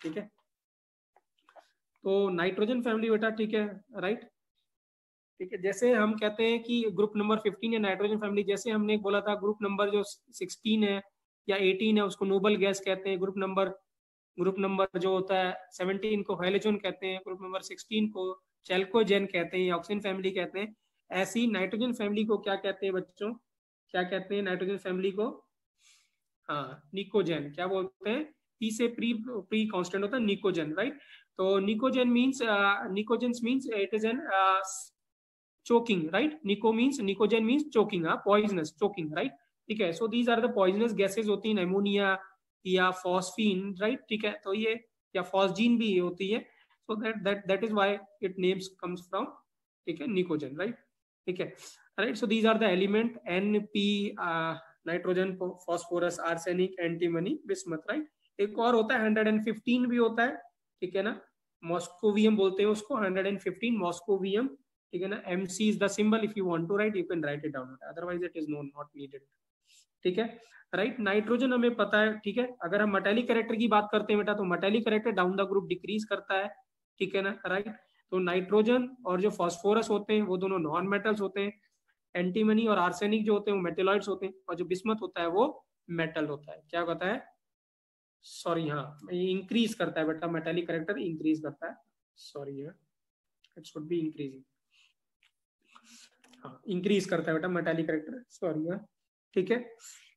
ठीक है। तो नाइट्रोजन फैमिली बेटा, ठीक है, राइट, ठीक है। जैसे हम कहते हैं कि ग्रुप नंबर 15 है नाइट्रोजन फैमिली, जैसे हमने बोला था ग्रुप नंबर जो 16 है या 18 है उसको नोबल गैस कहते हैं, ग्रुप नंबर जो होता है 17 को हेलोजन कहते हैं, ग्रुप नंबर 16 को चैल्कोजेन कहते हैं, ऑक्सीजन फैमिली कहते हैं। ऐसी नाइट्रोजन फैमिली को क्या कहते हैं बच्चों, क्या कहते हैं नाइट्रोजन फैमिली को? हाँ, निकोजेन। क्या बोलते हैं? पी से प्री कांस्टेंट होता है निकोजेन, राइट। तो pnicogen means it is an choking, right? Nicogen means choking, poisonous, choking, right? ठीक है। So these are the poisonous gases होती हैं, अमोनिया या फॉस्फीन, राइट, ठीक है। तो ये या फॉस्जीन भी होती है। So that is why it names comes from, ठीक है, निकोजन, राइट, ठीक है, right. So these are the element N, P, nitrogen, phosphorus, arsenic, antimony, bismuth, right. एक और होता है 115 भी होता है, ठीक है ना, मॉस्कोवियम बोलते हैं उसको, 115 मॉस्कोवियम, ठीक है ना। MC is the symbol, if you want to write you can write it down, otherwise it is known, not needed, ठीक है, राइट। नाइट्रोजन हमें पता है, ठीक है। अगर हम मेटालिक कैरेक्टर की बात करते हैं बेटा, तो metallic character down the group decrease करता है, ठीक है ना, राइट। तो नाइट्रोजन और जो फॉस्फोरस होते हैं वो दोनों नॉन मेटल्स होते हैं, एंटीमनी और आर्सेनिक जो होते हैं वो मेटेलॉइड्स होते हैं, और जो बिस्मथ होता है वो मेटल होता है। क्या होता है? सॉरी, हाँ, इंक्रीज करता है बेटा, मेटालिक कैरेक्टर इंक्रीज करता है, sorry, it should be increasing, increase करता है बेटा मेटालिक कैरेक्टर, सॉरी, ठीक है,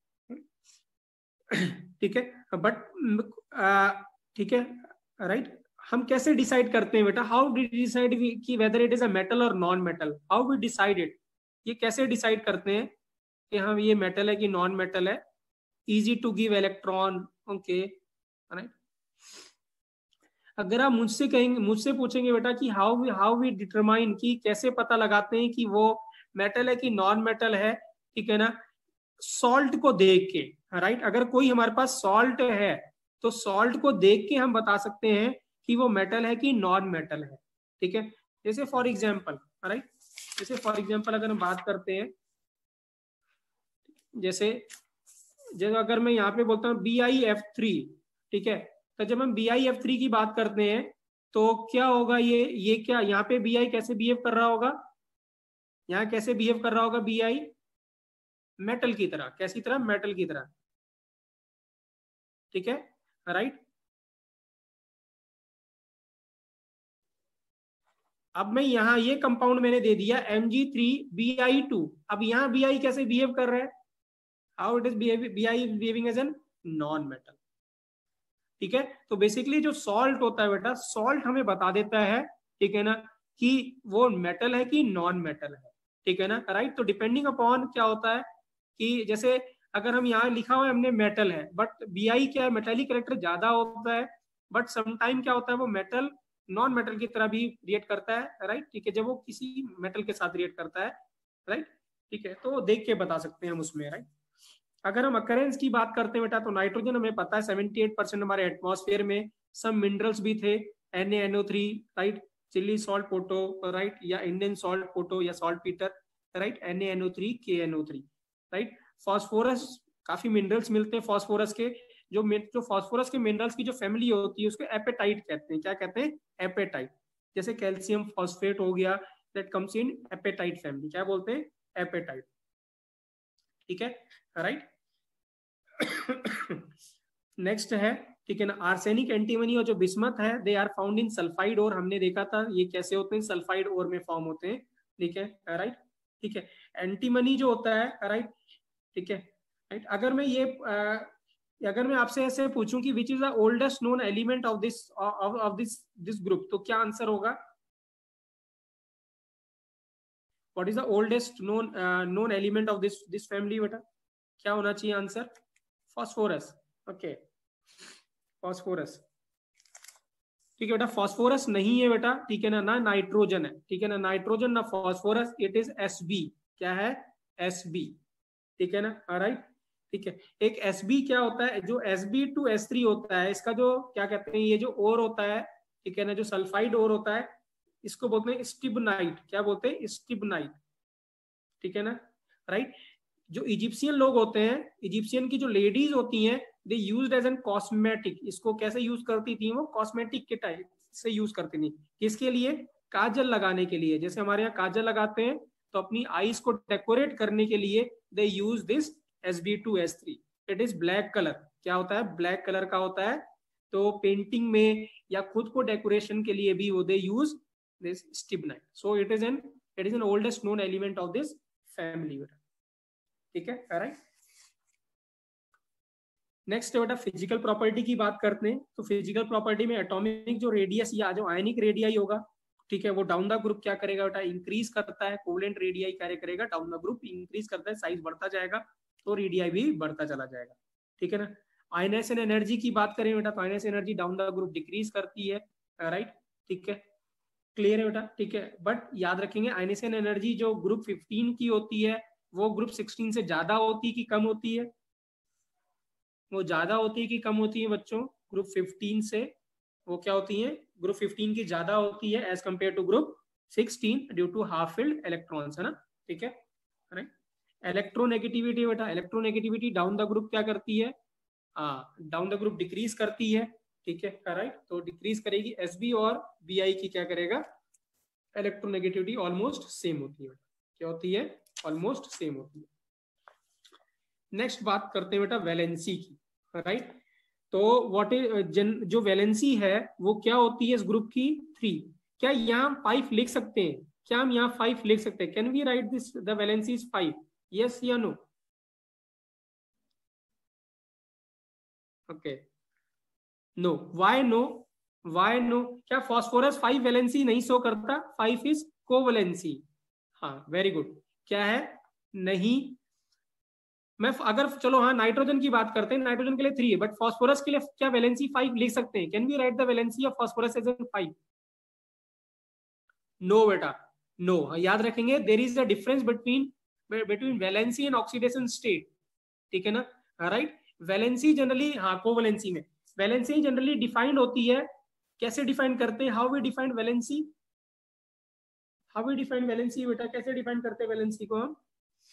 ठीक है। बट ठीक है, राइट। हम कैसे डिसाइड करते हैं बेटा, हाउ डू डिसाइड कि whether it is a metal और non metal, how we decide it, ये कैसे डिसाइड करते हैं कि हाँ ये मेटल है कि नॉन मेटल है? Easy to give electron, okay, right. अगर आप मुझसे कहेंगे, मुझसे पूछेंगे बेटा कि हाउ वी डिटरमाइन, कि कैसे पता लगाते हैं कि वो मेटल है कि नॉन मेटल है, ठीक है ना, सॉल्ट को देख के, राइट। अगर कोई हमारे पास सॉल्ट है तो सॉल्ट को देख के हम बता सकते हैं कि वो मेटल है कि नॉन मेटल है, ठीक है। जैसे फॉर एग्जाम्पल, राइट, जैसे फॉर एग्जाम्पल अगर हम बात करते हैं, जैसे अगर मैं यहाँ पे बोलता हूँ BiF3, ठीक है, तो जब हम BiF3 की बात करते हैं तो क्या होगा, ये क्या यहाँ पे Bi कैसे बिहेव कर रहा होगा, यहाँ कैसे बिहेव कर रहा होगा Bi? मेटल की तरह, कैसी तरह? मेटल की तरह, ठीक है, राइट। अब मैं यहाँ ये कंपाउंड मैंने दे दिया Mg3Bi2, अब यहाँ Bi कैसे बिहेव कर रहा है, how it is behaving as an non metal, ठीक है। तो बेसिकली जो सॉल्ट होता है बेटा, सॉल्ट हमें बता देता है, ठीक है ना, कि वो मेटल है कि नॉन मेटल है, ठीक है ना, राइट। तो डिपेंडिंग अपॉन क्या होता है कि जैसे अगर हम यहाँ लिखा हुआ है हमने मेटल है, बट Bi क्या है, मेटेलिक कैरेक्टर ज्यादा होता है, बट समटाइम क्या होता है वो मेटल नॉन मेटल की तरह भी रिएक्ट करता है, राइट, ठीक है, जब वो किसी मेटल के साथ रिएक्ट करता है, राइट, ठीक है। तो देख के बता सकते हैं हम उसमें, राइट। अगर हम अकरेंस की बात करते हैं बेटा, तो नाइट्रोजन हमें पता है 78% हमारे एटमॉस्फेयर में, सब मिनरल्स भी थे, NaNO3, right, Chile saltpetre, right, या इंडियन सॉल्ट पोटो या saltpetre, right, NaNO3, KNO3, right. Phosphorus, काफी मिनरल्स मिलते हैं फॉस्फोरस के, जो फॉस्फोरस के मिनरल्स की जो फैमिली होती है उसको एपेटाइट कहते हैं। क्या कहते हैं? एपेटाइट। जैसे कैल्शियम फॉस्फेट हो गया, that comes in apatite family. क्या बोलते हैं? एपेटाइट, ठीक है, राइट। नेक्स्ट है, ठीक है ना, आर्सेनिक, एंटीमनी और जो बिस्मथ है, they are found in sulphide ore. हमने देखा था ये कैसे होते हैं, सल्फाइड ओर में फॉर्म होते हैं, ठीक है, राइट, ठीक है। एंटीमनी जो होता है, राइट, ठीक है, राइट। अगर मैं आपसे ऐसे पूछूं कि which is the oldest known element of this group, तो क्या आंसर होगा? What is the oldest known element of this family बेटा? क्या होना चाहिए आंसर? फॉस्फोरस, ओके, फॉस्फोरस, ठीक है बेटा। फॉस्फोरस नहीं है बेटा, ठीक है ना, ना नाइट्रोजन है, ठीक है ना, नाइट्रोजन ना फॉस्फोरस, इट इज Sb। क्या है? Sb, ठीक है ना, राइट, ठीक है। एक Sb क्या होता है, जो Sb2S3 होता है, इसका जो क्या कहते हैं, ये जो ओर होता है, ठीक है ना, जो सल्फाइड ओर होता है, इसको बोलते हैं स्टिबनाइट। क्या बोलते हैं? स्टिबनाइट, ठीक है ना, राइट। जो इजिप्शियन लोग होते हैं, इजिप्शियन की जो लेडीज होती हैं, they used as an cosmetic, इसको कैसे यूज करती थी वो, कॉस्मेटिक के टाइप से यूज करती थी। किसके लिए, काजल लगाने के लिए। जैसे हमारे यहाँ काजल लगाते हैं तो अपनी आईज को डेकोरेट करने के लिए they use this Sb2S3। It is black colour, क्या होता है, ब्लैक कलर का होता है। तो पेंटिंग में या खुद को डेकोरेशन के लिए भी वो they use this stibnite. So it is an oldest known element of this family बेटा, ठीक है, राइट। नेक्स्ट बेटा फिजिकल प्रॉपर्टी की बात करते हैं। तो फिजिकल प्रॉपर्टी में एटॉमिक जो रेडियस या जो आयनिक रेडियाई होगा, ठीक है, वो डाउन द ग्रुप क्या करेगा बेटा, इंक्रीज करता है। कोवेलेंट रेडियाई क्या करेगा, डाउन द ग्रुप इंक्रीज करता है, साइज बढ़ता जाएगा तो रेडियाई भी बढ़ता चला जाएगा, ठीक है ना। आयनेशन एनर्जी की बात करें बेटा, तो ionisation energy down the group decrease करती है, राइट, ठीक है, क्लियर है बेटा, ठीक है। बट याद रखेंगे आयनेशन एनर्जी जो ग्रुप 15 की होती है वो ग्रुप 16 से ज्यादा होती है कि कम होती है, वो ज्यादा होती है कि कम होती है बच्चों, ग्रुप 15 से वो क्या होती है, ग्रुप 15 की ज्यादा होती है as compare to group 16 due to half filled electrons, है ना, ठीक है, राइट। इलेक्ट्रोनेगेटिविटी बेटा, इलेक्ट्रोनेगेटिविटी डाउन द ग्रुप क्या करती है, डाउन द ग्रुप डिक्रीज करती है, ठीक है, राइट। तो डिक्रीज करेगी, एसबी और बीआई की क्या करेगा, इलेक्ट्रोनेगेटिविटी ऑलमोस्ट सेम होती है, क्या होती है, ऑलमोस्ट सेम होती है। नेक्स्ट बात करते हैं बेटा वैलेंसी की, राइट। तो व्हाट इज जो वैलेंसी है वो क्या होती है इस ग्रुप की, 3। क्या यहाँ 5 लिख सकते हैं, क्या हम यहाँ 5 लिख सकते हैं, can we write this the valency is 5, yes या no, okay, no, why no, why no, क्या फॉस्फोरस 5 वैलेंसी नहीं शो करता, 5 इज कोवैलेंसी, हाँ वेरी गुड, क्या है, नहीं। मैं अगर चलो हाँ नाइट्रोजन की बात करते हैं, नाइट्रोजन के लिए 3 है, बट फॉस्फोरस के लिए क्या वैलेंसी 5 लिख सकते हैं, can we write the valency of phosphorus as 5, no बेटा, नो। याद रखेंगे there is a difference between valency and oxidation state, ठीक है ना, राइट। वैलेंसी जनरली, हाँ कोवैलेंसी में, वैलेंसी जनरली डिफाइंड होती है, कैसे डिफाइन करते हैं, how we define valency, how we define valency बेटा, कैसे डिफाइन करते हैं वैलेंसी को हम,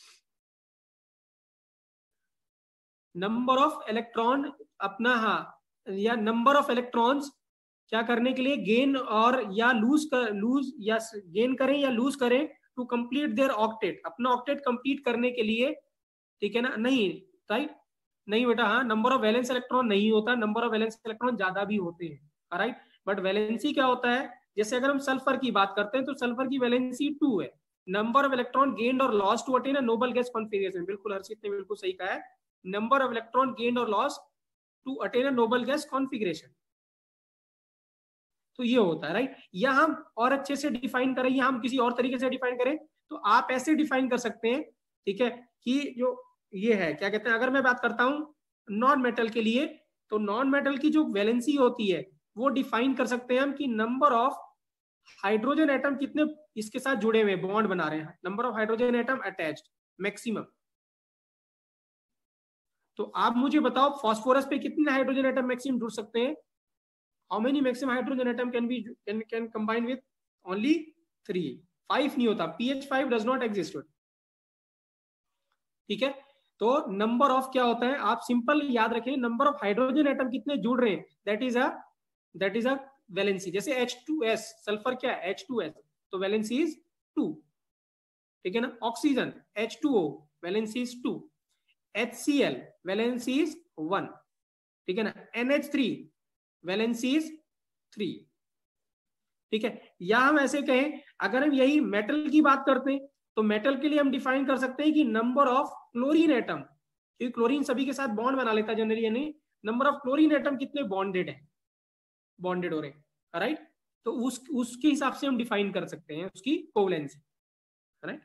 नंबर ऑफ इलेक्ट्रॉन अपना, हाँ, या नंबर ऑफ इलेक्ट्रॉन्स क्या करने के लिए, गेन और या लूज या गेन करें या लूज करें टू कंप्लीट देयर ऑक्टेट, अपना ऑक्टेट कंप्लीट करने के लिए, ठीक है ना, नहीं, राइट, नहीं बेटा, हाँ नंबर ऑफ वैलेंस इलेक्ट्रॉन नहीं होता, नंबर ऑफ वैलेंस इलेक्ट्रॉन ज्यादा भी होते हैं, राइट। बट वैलेंसी क्या होता है, जैसे अगर हम सल्फर की बात करते हैं तो सल्फर की वैलेंसी 2 है, नंबर ऑफ इलेक्ट्रॉन गेन्ड और loss to attain a noble gas configuration, बिल्कुल हर्षित ने बिल्कुल सही कहा है, नंबर ऑफ इलेक्ट्रॉन गेन्ड और loss to attain a noble gas configuration, तो ये होता है, राइट। या हम और अच्छे से डिफाइन करें या हम किसी और तरीके से डिफाइन करें तो आप ऐसे डिफाइन कर सकते हैं, ठीक है, कि जो ये है क्या कहते हैं, अगर मैं बात करता हूं नॉन मेटल के लिए, तो नॉन मेटल की जो वैलेंसी होती है वो डिफाइन कर सकते हैं हम कि नंबर ऑफ हाइड्रोजन एटम कितने इसके साथ जुड़े हुए बॉन्ड बना रहे हैं, number of hydrogen atom attached maximum. तो आप मुझे बताओ फास्फोरस पे कितने हाइड्रोजन एटम मैक्सिमम जुड़ सकते हैं, how many maximum hydrogen atom can combine with, only 3, 5 नहीं होता, pH5 does not exist, ठीक है। तो नंबर ऑफ क्या होता है, आप सिंपल याद रखें, नंबर ऑफ हाइड्रोजन एटम कितने जुड़ रहे हैं, दैट इज अ वैलेंसी। जैसे H2S, सल्फर क्या है, H2S, तो वैलेंसी इज 2, ठीक है ना। Oxygen H2O, valency is 2, HCl, valency is 1, ठीक है ना। NH3, वैलेंसी इज 3, ठीक है। या हम ऐसे कहें, अगर हम यही मेटल की बात करते हैं तो मेटल के लिए हम डिफाइन कर सकते हैं कि नंबर ऑफ क्लोरीन एटम, क्योंकि क्लोरीन सभी के साथ बॉन्ड बना लेता है जनरली, यानी नंबर ऑफ क्लोरीन एटम कितने बॉन्डेड है, बॉन्डेड हो रहे हैं, राइट। तो उसके हिसाब से हम डिफाइन कर सकते हैं उसकी कोवैलेंसी, राइट।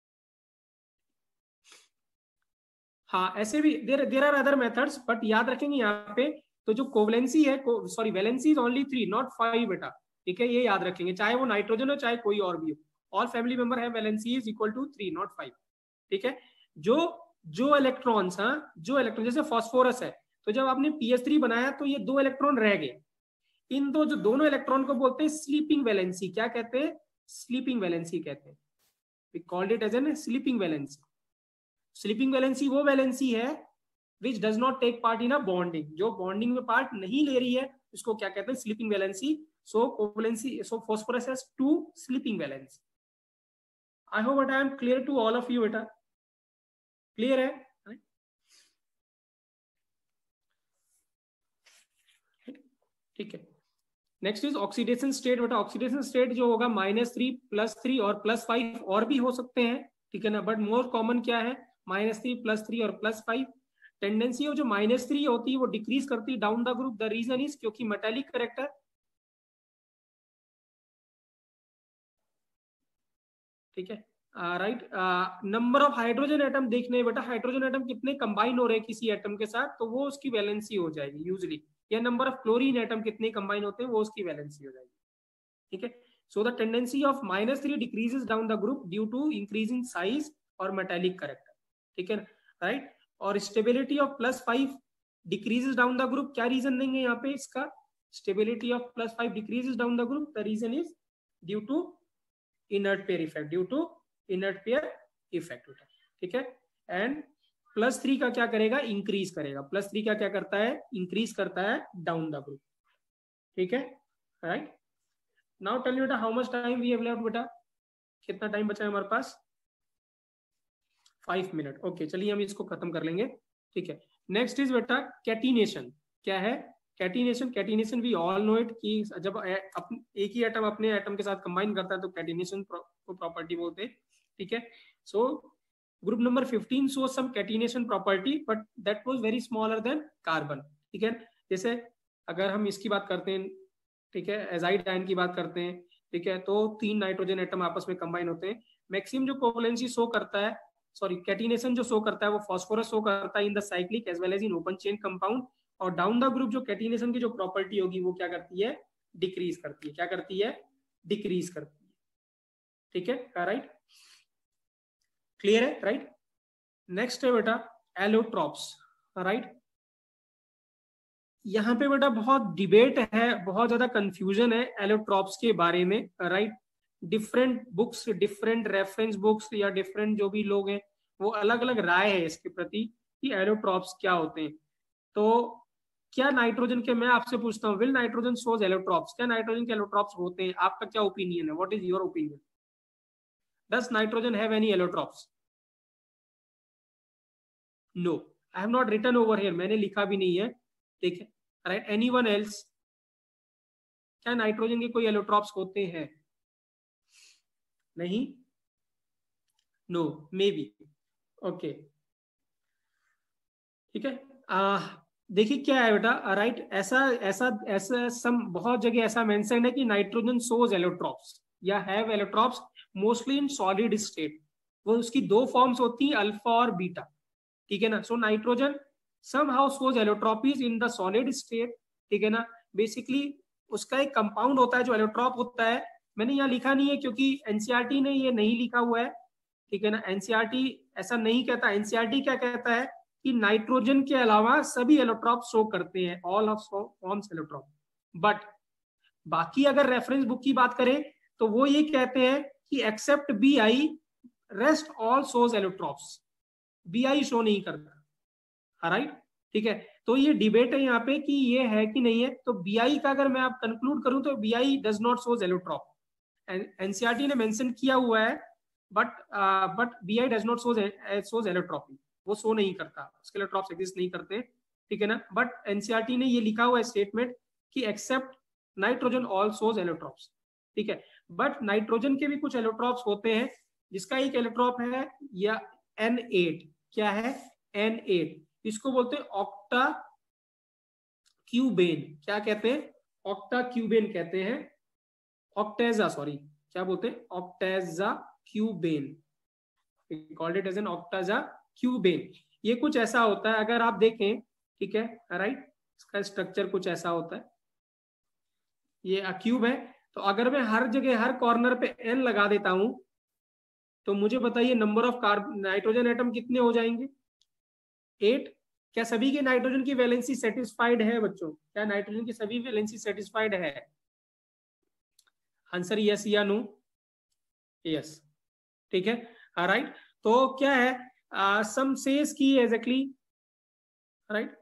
हाँ ऐसे भी there are other methods, but याद रखेंगे यहाँ पे तो जो कोवैलेंसी है, sorry valency is only 3 not 5 बेटा, ठीक है, ये याद रखेंगे, चाहे वो नाइट्रोजन हो चाहे कोई और भी हो, ऑल फैमिली मेंबर है valency is equal to 3 not 5, ठीक है। जो इलेक्ट्रॉन्स, हाँ जो इलेक्ट्रॉन, जैसे फास्फोरस है, तो जब आपने pH3 बनाया तो ये 2 इलेक्ट्रॉन रह गए, इन जो दोनों इलेक्ट्रॉन को बोलते हैं स्लीपिंग वैलेंसी, क्या कहते हैं, स्लीपिंग वैलेंसी कहते हैं, we called it as an sleeping valency. Sleeping valency वो वैलेंसी है which does not take part in a bonding, जो बॉन्डिंग में पार्ट नहीं ले रही है उसको क्या कहते हैं, sleeping valency. So covalency, so phosphorus has 2 sleeping valency. I hope but I am clear to all of you. बेटा क्लियर है? ठीक है. Next is oxidation state. बेटा ऑक्सीडेशन स्टेट जो होगा -3 +3 और +5 और भी हो सकते हैं, ठीक है ना, बट मोर कॉमन क्या है, -3 +3 और +5. टेंडेंसी जो -3 होती है वो डिक्रीज करती है down the group. The reason is क्योंकि मेटालिक करेक्टर, ठीक है, right. Number of hydrogen atom देखने बेटा, हाइड्रोजन एटम कितने कंबाइन हो रहे हैं किसी एटम के साथ, तो वो उसकी वैलेंसी हो जाएगी यूजली. या नंबर ऑफ क्लोरीन एटम कितने कंबाइन होते हैं वो उसकी वैलेंसी हो जाएगी. ठीक है. So the tendency of -3 decreases down the group due to increasing size और मेटालिक करेक्टर. ठीक है, राइट. और stability of +5 decreases down the group. क्या रीजन देंगे यहाँ पे इसका, stability of +5 decreases down the group. The reason is due to inert pair effect, due to inert pair effect. ठीक है. एंड +3 का क्या करेगा, इंक्रीज करेगा. +3 का क्या करता है, इंक्रीज करता है डाउन द ग्रुप. ठीक है, राइट. नाउ टेल मी बेटा how much time we have left. बेटा कितना टाइम बचा है हमारे पास, 5 मिनट. ओके, चलिए हम इसको खत्म कर लेंगे. ठीक है. नेक्स्ट इज बेटा कैटिनेशन. क्या है catenation? Catenation we all know it कि जब एक ही एटम अपने एटम के साथ कंबाइन करता है तो कैटिनेशन को प्रॉपर्टी बोलते हैं. ठीक है. So group number 15 show some catenation property but that was very smaller than carbon. ठीक है. जैसे अगर हम इसकी बात करते हैं, ठीक है, एजाइड आयन की बात करते हैं, ठीक है, तो 3 नाइट्रोजन एटम आपस में कंबाइन होते हैं. मैक्सिमम जो कोवैलेंसी शो करता है, सॉरी कैटिनेशन जो शो करता है वो फास्फोरस शो करता है in the cyclic as well as in open chain compound. और डाउन द ग्रुप जो कैटिनेशन की जो प्रॉपर्टी होगी वो क्या करती है, डिक्रीज करती है. क्या करती है, डिक्रीज करती है. ठीक है, राइट. क्लियर है, राइट. नेक्स्ट है बेटा एलोट्रॉप्स. राइट. यहाँ पे बेटा बहुत डिबेट है, बहुत ज्यादा कंफ्यूजन है एलोट्रॉप्स के बारे में. Right. Different books, different reference books या डिफरेंट जो भी लोग हैं वो अलग अलग राय है इसके प्रति कि एलोट्रॉप्स क्या होते हैं. तो क्या नाइट्रोजन के, मैं आपसे पूछता हूँ, विल नाइट्रोजन शोज एलोट्रॉप्स? क्या नाइट्रोजन के एलोट्रॉप्स होते हैं? आपका क्या ओपिनियन है, what is your opinion? Does nitrogen have any allotropes? No, I have not written over here, मैंने लिखा भी नहीं है. ठीक है, राइट. Anyone else? क्या नाइट्रोजन के कोई एलोट्रॉप्स होते हैं? नहीं, नो, मे बी. ओके, ठीक है. देखिए क्या है बेटा, राइट, ऐसा ऐसा ऐसा सम बहुत जगह ऐसा मेंशन है कि नाइट्रोजन शोज एलोट्रॉप्स या have allotropes mostly in solid state. वो उसकी 2 फॉर्म्स होती है, अल्फा और बीटा. ठीक है ना. So nitrogen somehow shows allotropies in the solid state. ठीक है ना. बेसिकली उसका एक कंपाउंड होता है जो एलोट्रॉप होता है. मैंने यहाँ लिखा नहीं है क्योंकि एनसीईआरटी ने ये नहीं लिखा हुआ है. ठीक है ना. एनसीईआरटी ऐसा नहीं कहता. एनसीईआरटी क्या कहता है कि नाइट्रोजन के अलावा सभी एलोट्रॉप शो करते हैं, all of forms allotrope. But बाकी अगर रेफरेंस बुक की बात करें तो वो ये कहते हैं कि except B I rest all shows allotropes. B I show नहीं करता. राइट. ठीक है. तो ये डिबेट है यहाँ पे कि ये है कि नहीं है. तो बीआई का अगर मैं आप कंक्लूड करूं तो BI does not shows allotrope. NCERT ने मेंशन किया हुआ है but BI does not shows allotropy. वो शो नहीं करता, उसके एलोट्रॉप्स एग्जिस्ट नहीं करते. ठीक है ना. बट एनसीईआरटी ने ये लिखा हुआ है स्टेटमेंट कि except nitrogen all shows allotropes. ठीक है. बट नाइट्रोजन के भी कुछ एलोट्रॉप्स होते हैं, जिसका एक एलोट्रॉप है या N8. क्या है, N8. इसको बोलते हैं ऑक्टा क्यूबेन. क्या कहते हैं, ऑक्टा क्यूबेन कहते हैं. ऑक्टेजा, सॉरी, क्या बोलते हैं, octaazacubane. Called it as an octaazacubane. ये कुछ ऐसा होता है, अगर आप देखें, ठीक है, राइट, इसका स्ट्रक्चर कुछ ऐसा होता है. ये क्यूब है, तो अगर मैं हर जगह हर कॉर्नर पे N लगा देता हूं तो मुझे बताइए नंबर ऑफ नाइट्रोजन एटम कितने हो जाएंगे, 8. क्या सभी के नाइट्रोजन की वैलेंसी सेटिस्फाइड है बच्चों? क्या नाइट्रोजन की सभी वैलेंसी सेटिस्फाइड है? आंसर यस या नो? यस. ठीक है, राइट. तो क्या है, सम सेज की एग्जैक्टली राइट।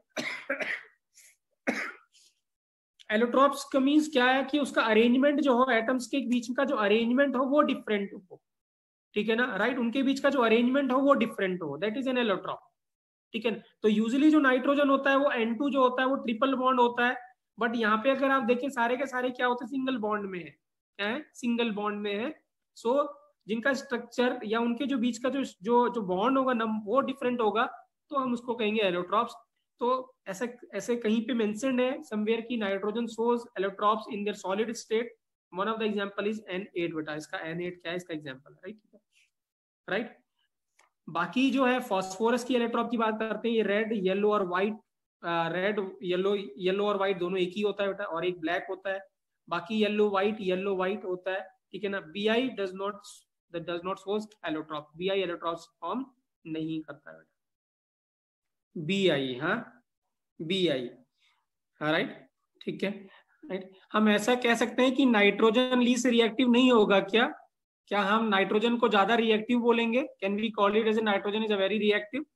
एलोट्रॉप्स का मीन्स क्या है कि उसका अरेंजमेंट जो हो, एटम्स के बीच का जो अरेंजमेंट हो वो डिफरेंट हो, ठीक है ना, राइट। उनके बीच का जो अरेंजमेंट हो वो डिफरेंट हो, दैट इज एन एलोट्रॉप, ठीक है। तो यूजुअली जो नाइट्रोजन होता है वो N2 जो होता है वो ट्रिपल बॉन्ड होता है, बट यहाँ पे अगर आप देखें सारे के सारे क्या होते हैं, सिंगल बॉन्ड में है, क्या है, सिंगल बॉन्ड में है। सो जिनका स्ट्रक्चर या उनके जो बीच का जो जो जो बॉन्ड होगा वो डिफरेंट होगा, तो हम उसको कहेंगे एलोट्रॉप्स। तो ऐसे ऐसे कहीं पे मेंशन्ड है समवेयर की नाइट्रोजन सोर्स allotropes in their solid state, one of the example is N8 बेटा, इसका N8 क्या है, इसका एग्जांपल, राइट, राइट। बाकी जो है फॉस्फोरस की एलेक्ट्रॉप की बात करते हैं, ये रेड येलो और व्हाइट, रेड येलो और व्हाइट दोनों एक ही होता है बेटा, और एक ब्लैक होता है। बाकी येलो व्हाइट होता है, ठीक है ना। Bi डज नॉट सोर्स एलोट्रॉप, Bi एलोट्रॉप फॉर्म नहीं करता है बेटा, Bi, हाँ, Bi, हाँ, राइट, ठीक है, राइट। हम ऐसा कह सकते हैं कि नाइट्रोजन लीस्ट रिएक्टिव नहीं होगा क्या? क्या हम नाइट्रोजन को ज्यादा रिएक्टिव बोलेंगे? Can we call it as a nitrogen is a very reactive?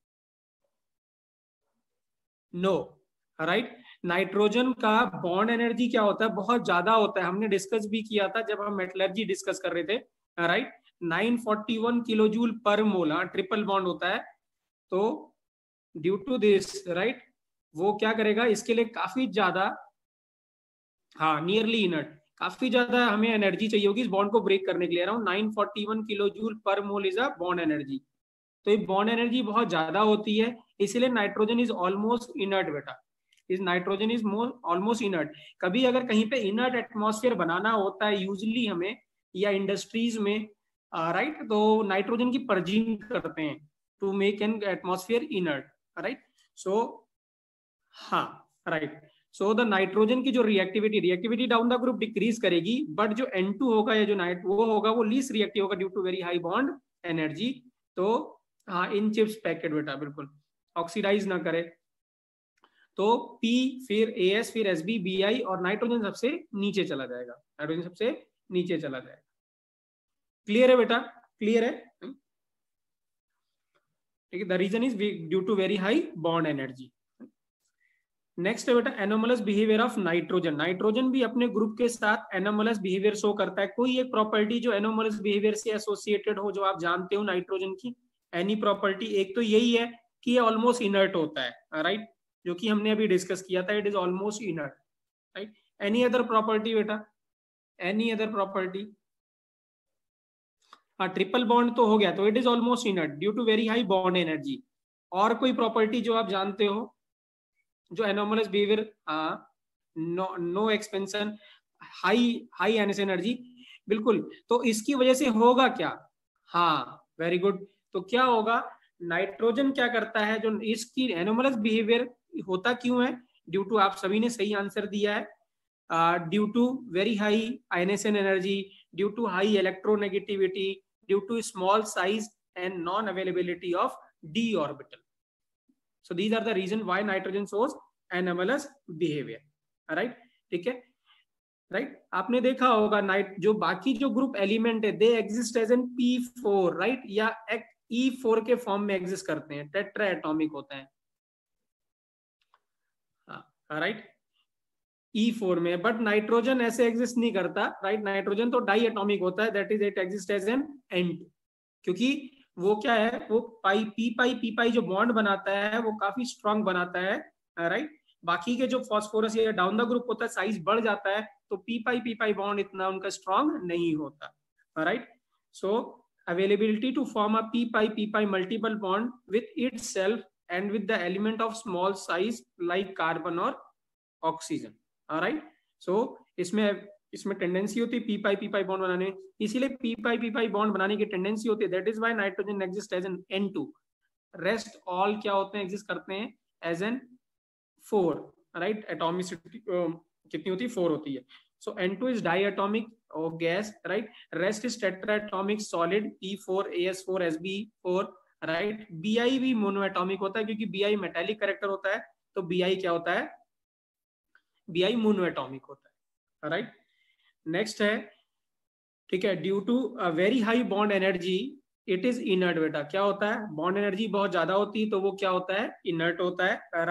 No, right. Nitrogen का बॉन्ड एनर्जी क्या होता है, बहुत ज्यादा होता है, हमने डिस्कस भी किया था जब हम मेटलर्जी डिस्कस कर रहे थे, राइट। 941 किलो जूल पर मोल, ट्रिपल बॉन्ड होता है। तो ड्यू टू दिस, राइट, वो क्या करेगा, इसके लिए काफी ज्यादा, हाँ, नियरली इनर्ट, काफी ज्यादा हमें एनर्जी चाहिए होगी इस बॉन्ड को ब्रेक करने के लिए। Around 941 kilo joule per mole is a bond energy. तो ये बॉन्ड एनर्जी बहुत ज्यादा होती है, इसलिए नाइट्रोजन इज ऑलमोस्ट इनर्ट बेटा, is nitrogen is almost inert. कभी अगर कहीं पे इनर्ट एटमॉस्फेयर बनाना होता है यूजली हमें, या इंडस्ट्रीज में, राइट, तो नाइट्रोजन की पर्जिंग करते हैं to make an atmosphere inert, right. So हाँ, राइट। सो द नाइट्रोजन की जो reactivity down the group decrease करेगी, बट जो N2 होगा या जो वो होगा वो लीस्ट रिएक्टिव होगा due to very high bond energy. तो हाँ, इन चिप्स पैकेट बेटा, बिल्कुल ऑक्सीडाइज ना करे। तो P, फिर AS, फिर SB, Bi, और नाइट्रोजन सबसे नीचे चला जाएगा, नाइट्रोजन सबसे नीचे चला जाएगा। क्लियर है बेटा, क्लियर है, ठीक है। The reason is due to very high bond energy. Next है बेटा anomalous behaviour of nitrogen. Nitrogen भी अपने ग्रुप के साथ एनोमलस बिहेवियर शो करता है। कोई एक प्रॉपर्टी जो एनोमलस बिहेवियर से एसोसिएटेड हो, जो आप जानते हो नाइट्रोजन की, एनी प्रॉपर्टी, एक तो यही है कि ये ऑलमोस्ट इनर्ट होता है, राइट, जो कि हमने अभी डिस्कस किया था, it is almost inert, right. Any other property बेटा, एनी अदर प्रॉपर्टी? हाँ, ट्रिपल बॉन्ड तो हो गया, तो it is almost inert due to very high bond energy. और कोई प्रॉपर्टी जो आप जानते हो, जो anomalous behaviour, no expansion, high एनएस एनर्जी, बिल्कुल। तो इसकी वजह से होगा क्या? हाँ, वेरी गुड। तो क्या होगा, नाइट्रोजन क्या करता है, जो इसकी एनोमलस बिहेवियर होता क्यों है, ड्यू टू, आप सभी ने सही आंसर दिया है, due to very high ionisation energy, due to high electronegativity, due to small size and non availability of d orbital. So these are the reason why nitrogen shows anomalous behavior, right, ठीक है, right. आपने देखा होगा night जो बाकी जो group element है, they exist as an P4, right, या E4 के फॉर्म में एग्जिस्ट करते हैं, टेट्रा एटॉमिक होते हैं, राइट, E4 में। बट नाइट्रोजन ऐसे एग्जिस्ट नहीं करता, राइट, नाइट्रोजन तो डाई एटॉमिक होता है, that is it exist as an N2, क्योंकि वो क्या है, वो पी पाई जो बॉन्ड बनाता है वो काफी स्ट्रांग बनाता है, राइट। बाकी के जो फॉस्फोरस या डाउन द ग्रुप होता है, साइज बढ़ जाता है, तो पी पाई बॉन्ड इतना उनका स्ट्रांग नहीं होता, right. So availability to form a p pi multiple bond with itself and with the element of small size like carbon और ऑक्सीजन, राइट। सो इसमें टेंडेंसी होती है पी पाई बॉन्ड बनाने, इसीलिए पी पाई बॉन्ड बनाने की tendency होती है, that is why nitrogen exist as an N2। Rest all क्या होते हैं, एग्जिस्ट करते हैं एज एन 4, राइट। एटॉमिसिटी कितनी होती है, 4 होती है। सो N2 इज डाइएटॉमिक और gas, right. Rest is tetraatomic solid, P4, AS4, SB4, right. Bi भी मोनोएटॉमिक होता है, क्योंकि Bi मेटालिक कैरेक्टर होता है, तो Bi क्या होता है, Bi मोनोएटॉमिक होता है, राइट। नेक्स्ट है, ठीक है, due to very high bond energy it is inert बेटा। क्या होता है, बॉन्ड एनर्जी बहुत ज्यादा होती है तो वो क्या होता है, इनर्ट होता है, राइट।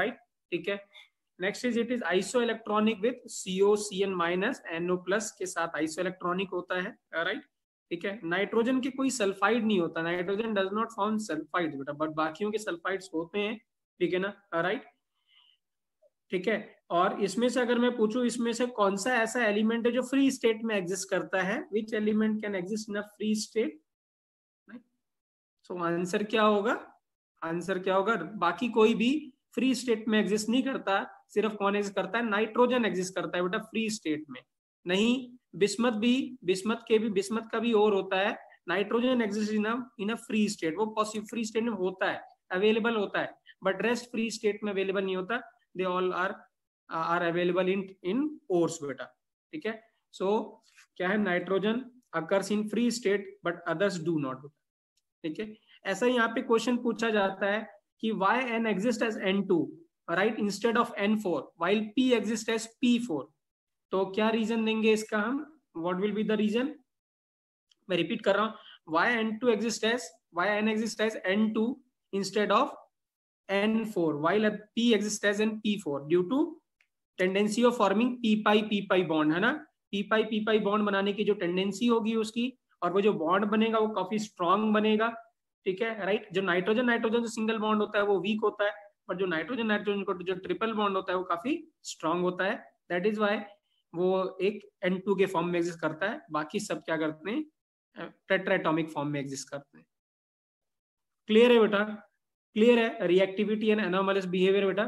ठीक है। Next is it is isoelectronic with COCN minus NO plus के साथ आइसो इलेक्ट्रॉनिक होता है, राइट। ठीक है। नाइट्रोजन के कोई सल्फाइड नहीं होता, nitrogen does not form sulphide बेटा, बट बाकियों के सल्फाइड्स होते हैं, ठीक है ना, राइट। ठीक है। और इसमें से अगर मैं पूछूं इसमें से कौन सा ऐसा एलिमेंट है जो फ्री स्टेट में एग्जिस्ट करता है, which element can exist in a free state, so answer क्या होगा, आंसर क्या होगा, बाकी कोई भी फ्री स्टेट में एग्जिस्ट नहीं करता, सिर्फ कौन एग्जिस्ट करता है, नाइट्रोजन एग्जिस्ट करता है बेटा फ्री स्टेट में। नहीं, बिस्मथ का भी और होता है, nitrogen exist in a free state, वो पॉसिबल फ्री स्टेट में होता है, अवेलेबल होता है, बट रेस्ट फ्री स्टेट में अवेलेबल नहीं होता, they all are available in ores बेटा। ठीक है। सो क्या है, nitrogen occurs in free state but others do not. ठीक है। ऐसा यहाँ पे क्वेश्चन पूछा जाता है कि why N exist as N2 right instead of N4 while P exist as P4, तो क्या रीजन देंगे इसका हम, what will be the reason, मैं रिपीट कर रहा हूं, why N exist as N2 instead of N4 while P exist as P4 due to tendency of forming P pi bond, है ना, P पाई बॉन्ड बनाने की जो टेंडेंसी होगी उसकी, और वो जो बॉन्ड बनेगा वो काफी स्ट्रांग बनेगा। ठीक है, राइट। जो नाइट्रोजन जो सिंगल बॉन्ड होता है वो वीक होता है, पर जो नाइट्रोजन को जो ट्रिपल बॉन्ड होता है वो काफी स्ट्रांग होता है, दैट इज वाई वो एक N2 के फॉर्म में एग्जिस्ट करता है, बाकी सब क्या करते हैं, टेट्राएटॉमिक फॉर्म में एग्जिस्ट करते हैं। क्लियर है बेटा, क्लियर है, रिएक्टिविटी एंड एनोमलस बिहेवियर बेटा।